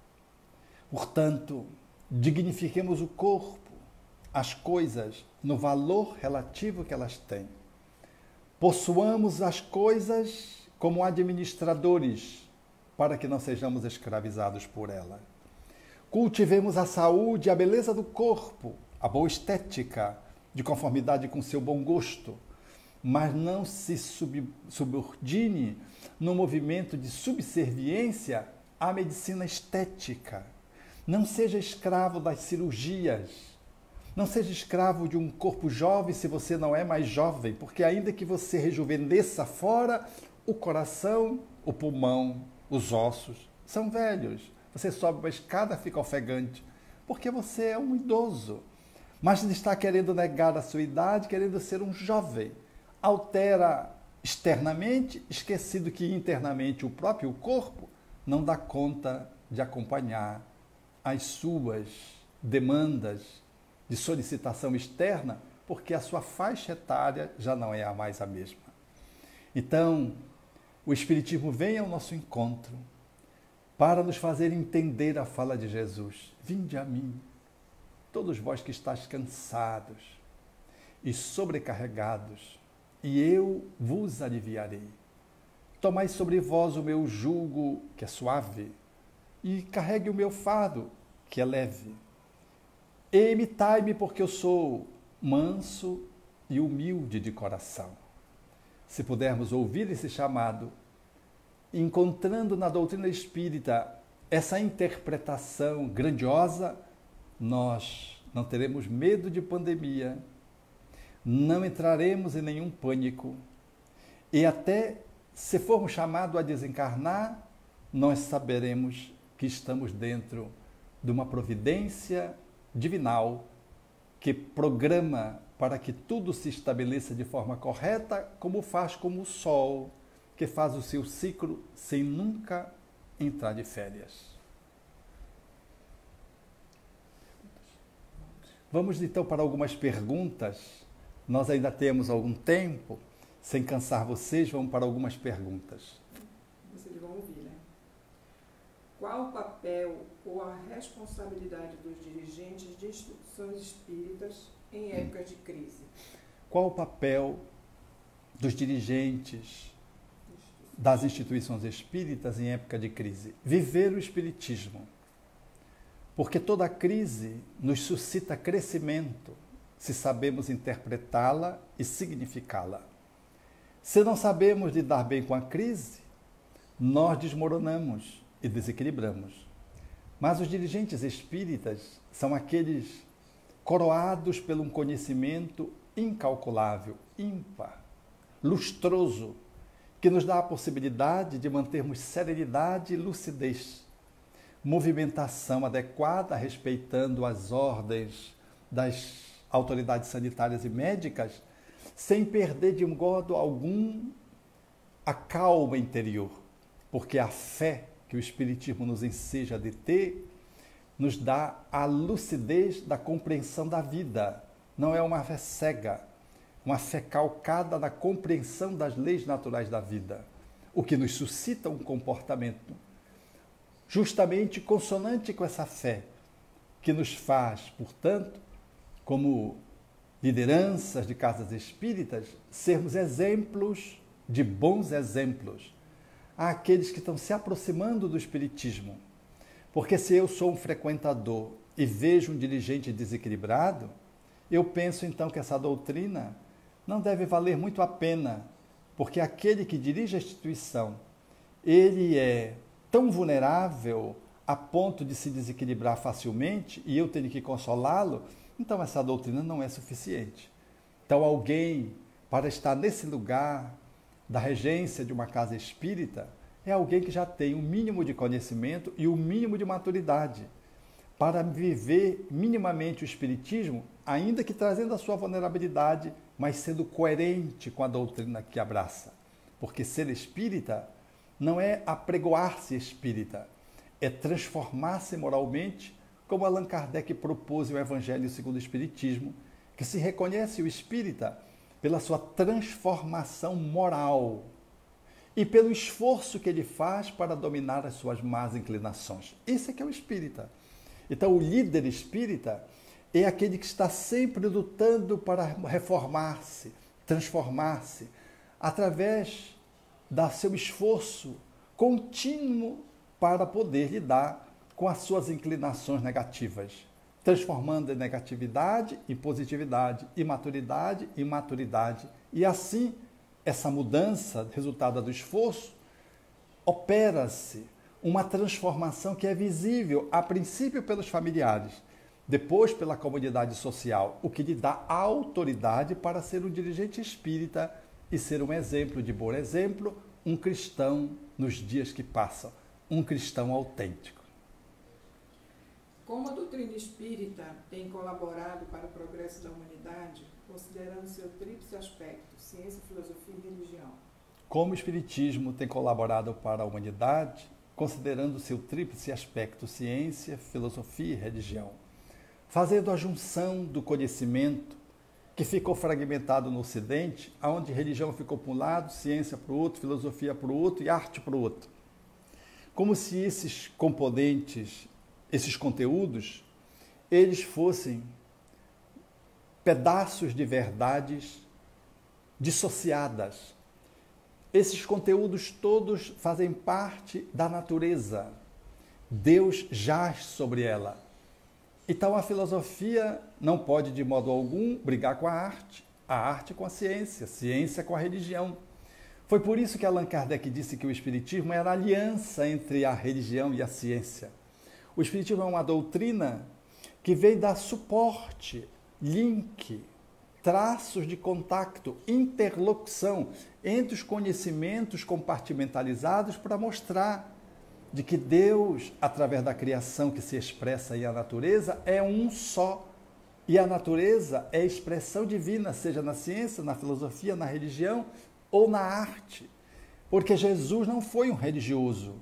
Portanto, dignifiquemos o corpo, as coisas no valor relativo que elas têm. Possuamos as coisas como administradores, para que não sejamos escravizados por ela. Cultivemos a saúde, a beleza do corpo, a boa estética, de conformidade com seu bom gosto, mas não se sub, subordine no movimento de subserviência à medicina estética. Não seja escravo das cirurgias. Não seja escravo de um corpo jovem se você não é mais jovem, porque ainda que você rejuvenesça fora, o coração, o pulmão, os ossos são velhos. Você sobe uma escada, fica ofegante, porque você é um idoso. Mas está querendo negar a sua idade, querendo ser um jovem. Altera externamente, esquecido que internamente o próprio corpo não dá conta de acompanhar as suas demandas de solicitação externa, porque a sua faixa etária já não é a mais a mesma. Então, o Espiritismo vem ao nosso encontro para nos fazer entender a fala de Jesus. Vinde a mim, todos vós que estáis cansados e sobrecarregados, e eu vos aliviarei. Tomai sobre vós o meu jugo, que é suave, e carregue o meu fardo, que é leve. E imitai-me, porque eu sou manso e humilde de coração. Se pudermos ouvir esse chamado, encontrando na doutrina espírita essa interpretação grandiosa, nós não teremos medo de pandemia, não entraremos em nenhum pânico e até se formos chamados a desencarnar, nós saberemos que estamos dentro de uma providência divinal que programa para que tudo se estabeleça de forma correta, como faz como o sol, que faz o seu ciclo sem nunca entrar de férias. Vamos então para algumas perguntas. Nós ainda temos algum tempo. Sem cansar vocês, vamos para algumas perguntas. Vocês vão ouvir, né? Qual o papel ou a responsabilidade dos dirigentes de instituições espíritas em épocas de crise? Qual o papel dos dirigentes das instituições espíritas em época de crise? Viver o espiritismo. Porque toda crise nos suscita crescimento, se sabemos interpretá-la e significá-la. Se não sabemos lidar bem com a crise, nós desmoronamos e desequilibramos. Mas os dirigentes espíritas são aqueles coroados por um conhecimento incalculável, ímpar, lustroso, que nos dá a possibilidade de mantermos serenidade e lucidez, movimentação adequada, respeitando as ordens das autoridades sanitárias e médicas, sem perder de modo algum a calma interior, porque a fé que o Espiritismo nos enseja de ter nos dá a lucidez da compreensão da vida. Não é uma fé cega, uma fé calcada na compreensão das leis naturais da vida, o que nos suscita um comportamento justamente consonante com essa fé, que nos faz, portanto, como lideranças de casas espíritas, sermos exemplos de bons exemplos àqueles que estão se aproximando do espiritismo. Porque se eu sou um frequentador e vejo um dirigente desequilibrado, eu penso então que essa doutrina não deve valer muito a pena, porque aquele que dirige a instituição, ele é tão vulnerável a ponto de se desequilibrar facilmente e eu tenho que consolá-lo, então essa doutrina não é suficiente. Então alguém, para estar nesse lugar da regência de uma casa espírita, é alguém que já tem um mínimo de conhecimento e um mínimo de maturidade para viver minimamente o espiritismo, ainda que trazendo a sua vulnerabilidade, mas sendo coerente com a doutrina que abraça. Porque ser espírita não é apregoar-se espírita, é transformar-se moralmente, como Allan Kardec propôs o Evangelho segundo o Espiritismo, que se reconhece o espírita pela sua transformação moral e pelo esforço que ele faz para dominar as suas más inclinações. Esse é que é o espírita. Então, o líder espírita é aquele que está sempre lutando para reformar-se, transformar-se, através do seu esforço contínuo para poder lidar com as suas inclinações negativas, transformando a negatividade em positividade, imaturidade em maturidade. E assim, essa mudança, resultada do esforço, opera-se uma transformação que é visível, a princípio pelos familiares, depois pela comunidade social, o que lhe dá autoridade para ser um dirigente espírita e ser um exemplo de bom exemplo, um cristão nos dias que passam, um cristão autêntico. Como a doutrina espírita tem colaborado para o progresso da humanidade, considerando seu tríplice aspecto, ciência, filosofia e religião? Como o espiritismo tem colaborado para a humanidade, considerando seu tríplice aspecto, ciência, filosofia e religião, fazendo a junção do conhecimento que ficou fragmentado no Ocidente, onde religião ficou para um lado, ciência para o outro, filosofia para o outro e arte para o outro. Como se esses componentes, esses conteúdos, eles fossem pedaços de verdades dissociadas. Esses conteúdos todos fazem parte da natureza. Deus jaz sobre ela. Então a filosofia não pode de modo algum brigar com a arte, a arte com a ciência, a ciência com a religião. Foi por isso que Allan Kardec disse que o espiritismo era a aliança entre a religião e a ciência. O espiritismo é uma doutrina que veio dar suporte, link, traços de contato, interlocução entre os conhecimentos compartimentalizados para mostrar de que Deus, através da criação que se expressa em a natureza, é um só. E a natureza é expressão divina, seja na ciência, na filosofia, na religião ou na arte. Porque Jesus não foi um religioso.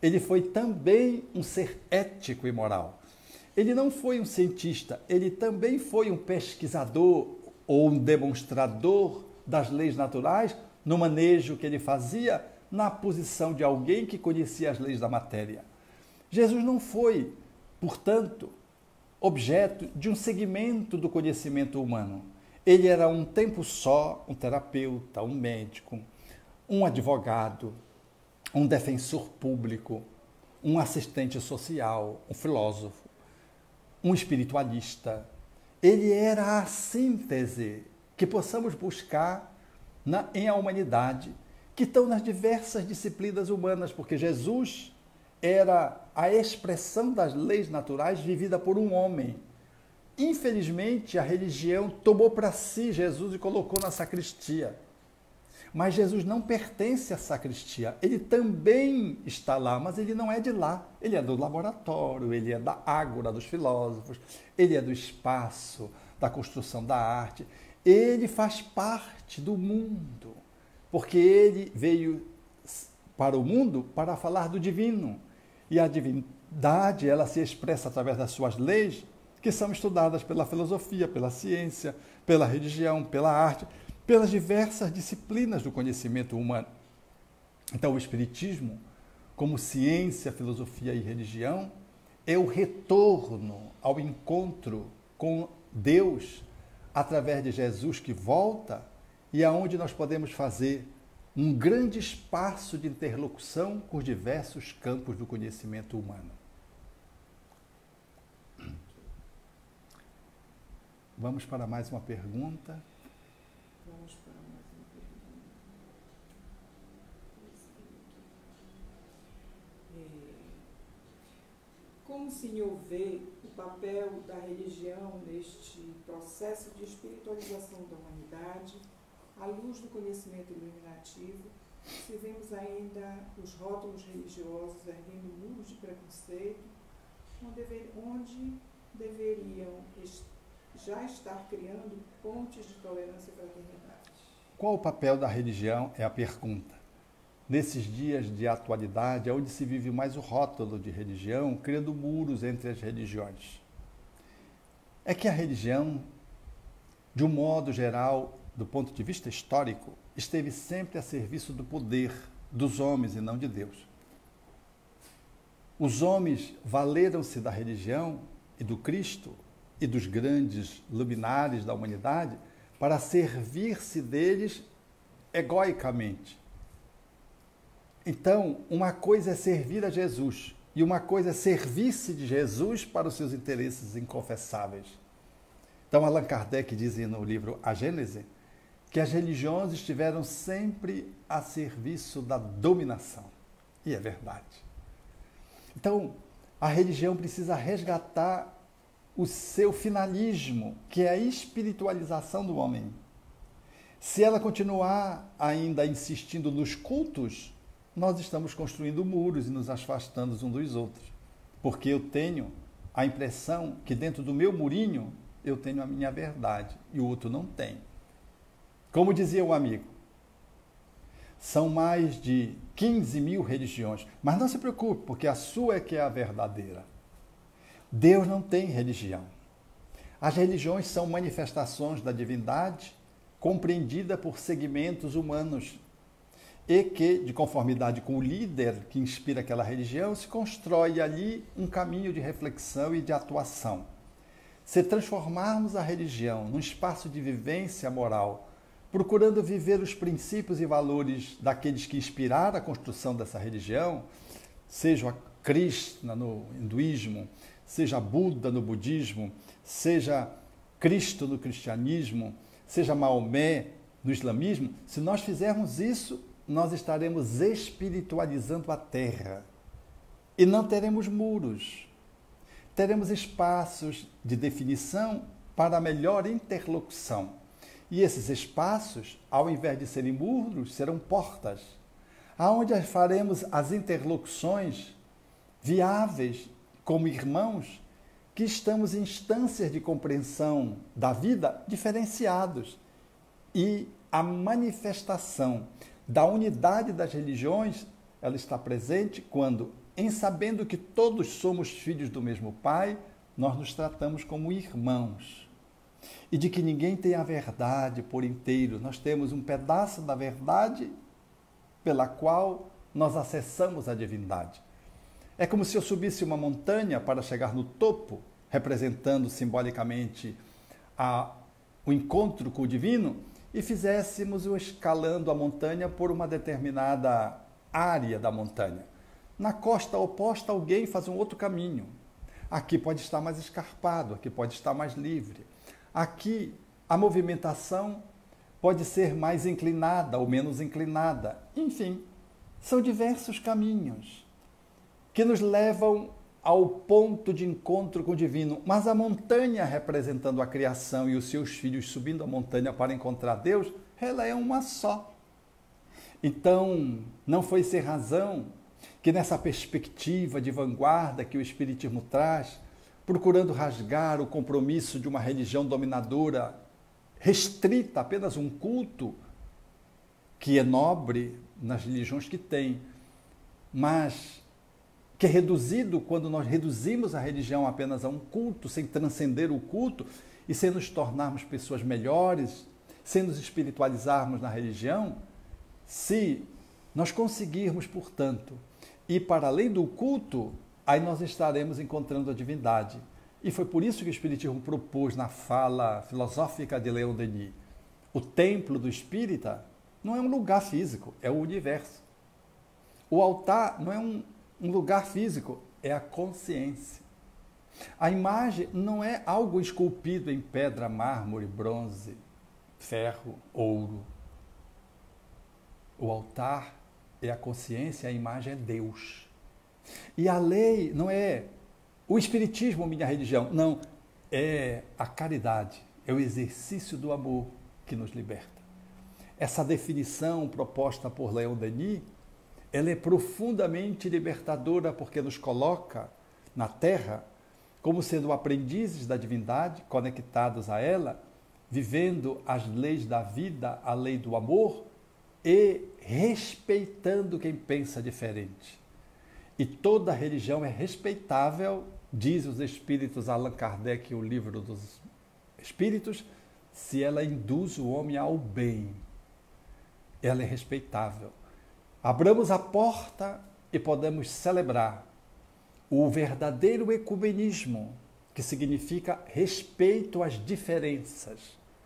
ele foi também um ser ético e moral. Ele não foi um cientista, ele também foi um pesquisador ou um demonstrador das leis naturais no manejo que ele fazia na posição de alguém que conhecia as leis da matéria. Jesus não foi, portanto, objeto de um segmento do conhecimento humano. Ele era um tempo só um terapeuta, um médico, um advogado, um defensor público, um assistente social, um filósofo, um espiritualista. Ele era a síntese que possamos buscar na, em a humanidade, que estão nas diversas disciplinas humanas, porque Jesus era a expressão das leis naturais vivida por um homem. Infelizmente, a religião tomou para si Jesus e colocou na sacristia. Mas Jesus não pertence à sacristia. Ele também está lá, mas ele não é de lá. Ele é do laboratório, ele é da ágora dos filósofos, ele é do espaço, da construção da arte. Ele faz parte do mundo, porque ele veio para o mundo para falar do divino. E a divindade, ela se expressa através das suas leis, que são estudadas pela filosofia, pela ciência, pela religião, pela arte, pelas diversas disciplinas do conhecimento humano. Então, o Espiritismo, como ciência, filosofia e religião, é o retorno ao encontro com Deus através de Jesus que volta e aonde nós podemos fazer um grande espaço de interlocução com os diversos campos do conhecimento humano. Vamos para mais uma pergunta. Vamos para mais uma pergunta. É, como o senhor vê o papel da religião neste processo de espiritualização da humanidade, à luz do conhecimento iluminativo, se vemos ainda os rótulos religiosos erguendo muros de preconceito, onde, dever, onde deveriam já estar criando pontes de tolerância e fraternidade? Qual o papel da religião é a pergunta. Nesses dias de atualidade, é onde se vive mais o rótulo de religião, criando muros entre as religiões. É que a religião, de um modo geral, do ponto de vista histórico, esteve sempre a serviço do poder dos homens e não de Deus. Os homens valeram-se da religião e do Cristo e dos grandes luminares da humanidade para servir-se deles egoicamente. Então, uma coisa é servir a Jesus e uma coisa é servir-se de Jesus para os seus interesses inconfessáveis. Então, Allan Kardec diz no livro A Gênese que as religiões estiveram sempre a serviço da dominação. E é verdade. Então, a religião precisa resgatar o seu finalismo, que é a espiritualização do homem. Se ela continuar ainda insistindo nos cultos, nós estamos construindo muros e nos afastando uns dos outros. Porque eu tenho a impressão que dentro do meu murinho eu tenho a minha verdade e o outro não tem. Como dizia o amigo, são mais de quinze mil religiões, mas não se preocupe, porque a sua é que é a verdadeira. Deus não tem religião. As religiões são manifestações da divindade compreendida por segmentos humanos e que, de conformidade com o líder que inspira aquela religião, se constrói ali um caminho de reflexão e de atuação. Se transformarmos a religião num espaço de vivência moral, procurando viver os princípios e valores daqueles que inspiraram a construção dessa religião, seja Krishna no hinduísmo, seja Buda no budismo, seja Cristo no cristianismo, seja Maomé no islamismo, se nós fizermos isso, nós estaremos espiritualizando a terra e não teremos muros. Teremos espaços de definição para a melhor interlocução. E esses espaços, ao invés de serem muros, serão portas, aonde faremos as interlocuções viáveis como irmãos que estamos em instâncias de compreensão da vida diferenciados. E a manifestação da unidade das religiões, ela está presente quando em sabendo que todos somos filhos do mesmo Pai, nós nos tratamos como irmãos. E de que ninguém tem a verdade por inteiro. Nós temos um pedaço da verdade pela qual nós acessamos a divindade. É como se eu subisse uma montanha para chegar no topo, representando simbolicamente a, o encontro com o divino, e fizéssemos o escalando a montanha por uma determinada área da montanha. Na costa oposta, alguém faz um outro caminho. Aqui pode estar mais escarpado, aqui pode estar mais livre. Aqui a movimentação pode ser mais inclinada ou menos inclinada. Enfim, são diversos caminhos que nos levam ao ponto de encontro com o divino. Mas a montanha representando a criação e os seus filhos subindo a montanha para encontrar Deus, ela é uma só. Então, não foi sem razão que nessa perspectiva de vanguarda que o Espiritismo traz, procurando rasgar o compromisso de uma religião dominadora, restrita a apenas um culto, que é nobre nas religiões que tem, mas que é reduzido quando nós reduzimos a religião apenas a um culto, sem transcender o culto e sem nos tornarmos pessoas melhores, sem nos espiritualizarmos na religião. Se nós conseguirmos, portanto, ir para além do culto, aí nós estaremos encontrando a divindade. E foi por isso que o Espiritismo propôs na fala filosófica de Leon Denis: o templo do espírita não é um lugar físico, é o universo. O altar não é um, um lugar físico, é a consciência. A imagem não é algo esculpido em pedra, mármore, bronze, ferro, ouro. O altar é a consciência, a imagem é Deus. E a lei não é o espiritismo, minha religião, não, é a caridade, é o exercício do amor que nos liberta. Essa definição proposta por Leon Denis, ela é profundamente libertadora porque nos coloca na Terra como sendo aprendizes da divindade, conectados a ela, vivendo as leis da vida, a lei do amor e respeitando quem pensa diferente. E toda religião é respeitável, diz os Espíritos, Allan Kardec, o livro dos Espíritos, se ela induz o homem ao bem. Ela é respeitável. Abramos a porta e podemos celebrar o verdadeiro ecumenismo, que significa respeito às diferenças,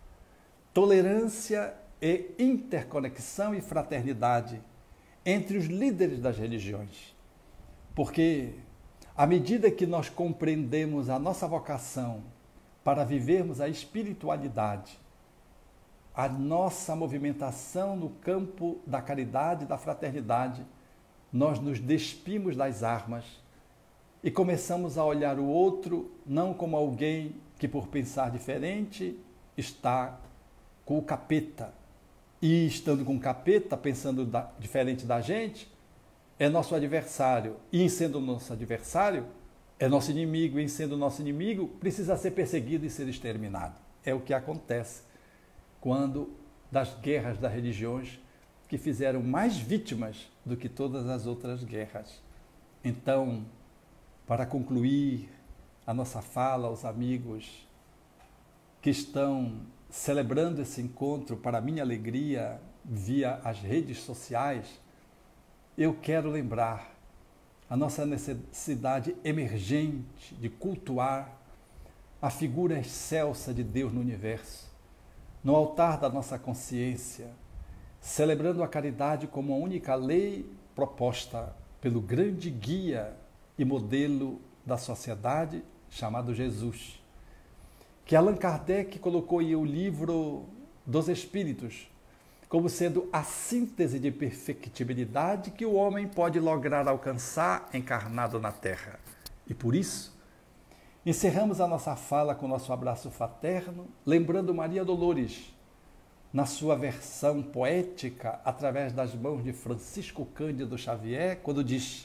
tolerância e interconexão e fraternidade entre os líderes das religiões. Porque, à medida que nós compreendemos a nossa vocação para vivermos a espiritualidade, a nossa movimentação no campo da caridade e da fraternidade, nós nos despimos das armas e começamos a olhar o outro não como alguém que, por pensar diferente, está com o capeta. E estando com o capeta, pensando da, diferente da gente, é nosso adversário. E em sendo nosso adversário, é nosso inimigo. E em sendo nosso inimigo, precisa ser perseguido e ser exterminado. É o que acontece quando das guerras das religiões que fizeram mais vítimas do que todas as outras guerras. Então, para concluir a nossa fala aos amigos que estão celebrando esse encontro, para minha alegria, via as redes sociais, eu quero lembrar a nossa necessidade emergente de cultuar a figura excelsa de Deus no universo, no altar da nossa consciência, celebrando a caridade como a única lei proposta pelo grande guia e modelo da sociedade chamado Jesus, que Allan Kardec colocou em o livro dos Espíritos como sendo a síntese de perfectibilidade que o homem pode lograr alcançar encarnado na Terra. E por isso, encerramos a nossa fala com o nosso abraço fraterno, lembrando Maria Dolores, na sua versão poética, através das mãos de Francisco Cândido Xavier, quando diz: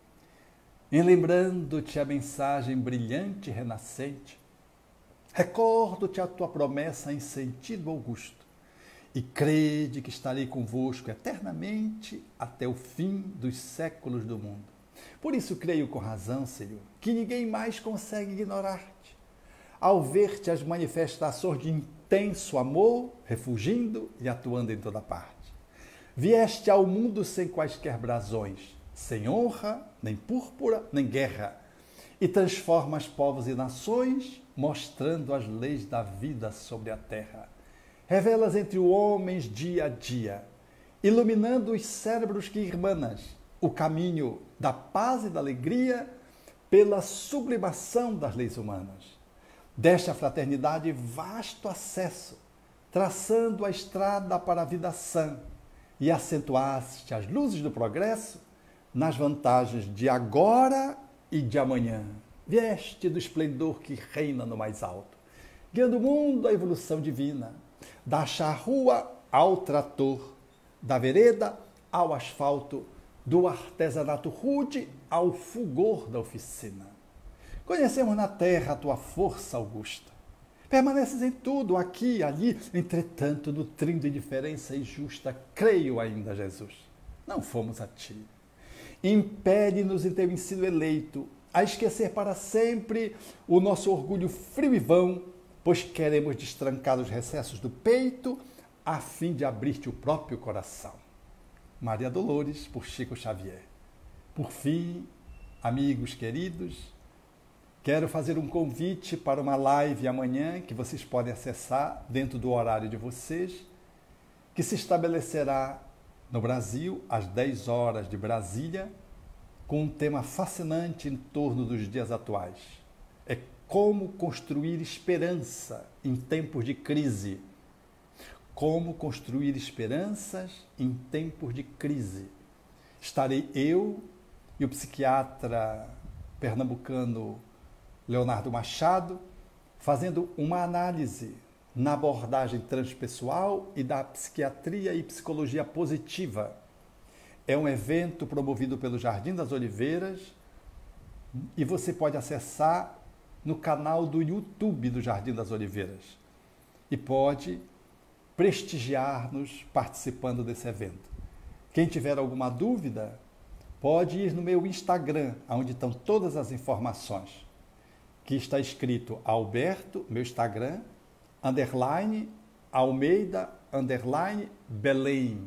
em lembrando-te a mensagem brilhante e renascente, recordo-te a tua promessa em sentido augusto, e crede que estarei convosco eternamente até o fim dos séculos do mundo. Por isso creio com razão, Senhor, que ninguém mais consegue ignorar-te. Ao ver-te as manifestações de intenso amor, refugindo e atuando em toda parte. Vieste ao mundo sem quaisquer brasões, sem honra, nem púrpura, nem guerra, e transformas povos e nações, mostrando as leis da vida sobre a terra. Revelas entre os homens dia a dia, iluminando os cérebros que irmanas, o caminho da paz e da alegria pela sublimação das leis humanas. Deste à fraternidade vasto acesso, traçando a estrada para a vida sã, e acentuaste as luzes do progresso nas vantagens de agora e de amanhã. Vieste do esplendor que reina no mais alto, guiando o mundo à evolução divina, da charrua ao trator, da vereda ao asfalto, do artesanato rude ao fulgor da oficina. Conhecemos na terra a tua força augusta. Permaneces em tudo, aqui e ali, entretanto, nutrindo indiferença injusta, creio ainda, Jesus. Não fomos a ti. Impede-nos em teu ensino eleito a esquecer para sempre o nosso orgulho frio e vão, pois queremos destrancar os recessos do peito a fim de abrir-te o próprio coração. Maria Dolores, por Chico Xavier. Por fim, amigos queridos, quero fazer um convite para uma live amanhã que vocês podem acessar dentro do horário de vocês, que se estabelecerá no Brasil às dez horas de Brasília, com um tema fascinante em torno dos dias atuais. É como construir esperança em tempos de crise. Como construir esperanças em tempos de crise. Estarei eu e o psiquiatra pernambucano Leonardo Machado fazendo uma análise na abordagem transpessoal e da psiquiatria e psicologia positiva. É um evento promovido pelo Jardim das Oliveiras e você pode acessar no canal do YouTube do Jardim das Oliveiras e pode prestigiar-nos participando desse evento. Quem tiver alguma dúvida, pode ir no meu Instagram, onde estão todas as informações, que está escrito Alberto, meu Instagram, underline, Almeida, underline, Belém.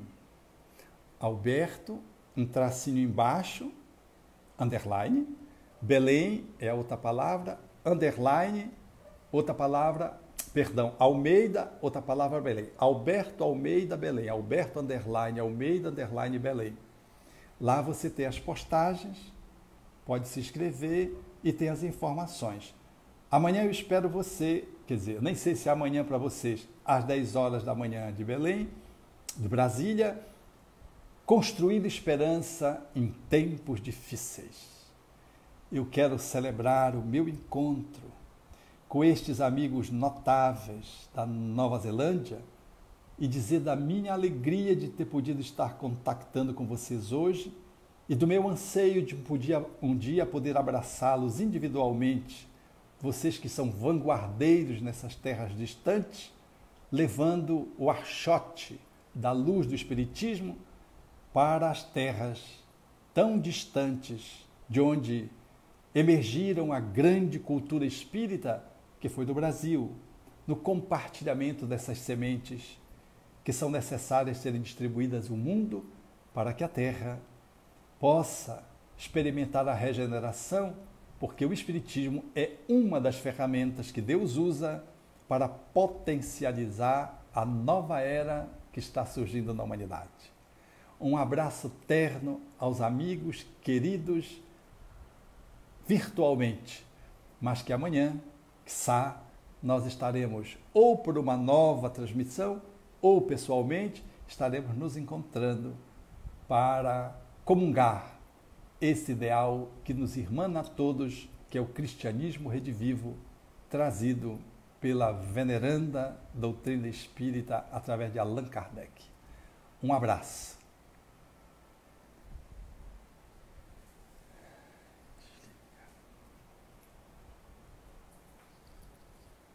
Alberto, um tracinho embaixo, underline, Belém é outra palavra, underline, outra palavra, perdão, Almeida, outra palavra, Belém. Alberto Almeida, Belém. Alberto, underline, Almeida, underline, Belém. Lá você tem as postagens, pode se inscrever e tem as informações. Amanhã eu espero você, quer dizer, eu nem sei se é amanhã para vocês, às dez horas da manhã de Belém, de Brasília, construindo esperança em tempos difíceis. Eu quero celebrar o meu encontro com estes amigos notáveis da Nova Zelândia e dizer da minha alegria de ter podido estar contactando com vocês hoje e do meu anseio de um dia, um dia poder abraçá-los individualmente, vocês que são vanguardeiros nessas terras distantes, levando o archote da luz do Espiritismo para as terras tão distantes de onde emergiram a grande cultura espírita que foi do Brasil, no compartilhamento dessas sementes que são necessárias serem distribuídas no mundo para que a Terra possa experimentar a regeneração, porque o Espiritismo é uma das ferramentas que Deus usa para potencializar a nova era que está surgindo na humanidade. Um abraço terno aos amigos queridos virtualmente, mas que amanhã, quiçá, nós estaremos ou por uma nova transmissão ou pessoalmente estaremos nos encontrando para comungar esse ideal que nos irmana a todos, que é o cristianismo redivivo, trazido pela veneranda doutrina espírita através de Allan Kardec. Um abraço.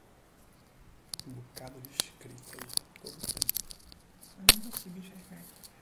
Um bocado de escrito aí. Todo tempo. Eu não consigo enxergar.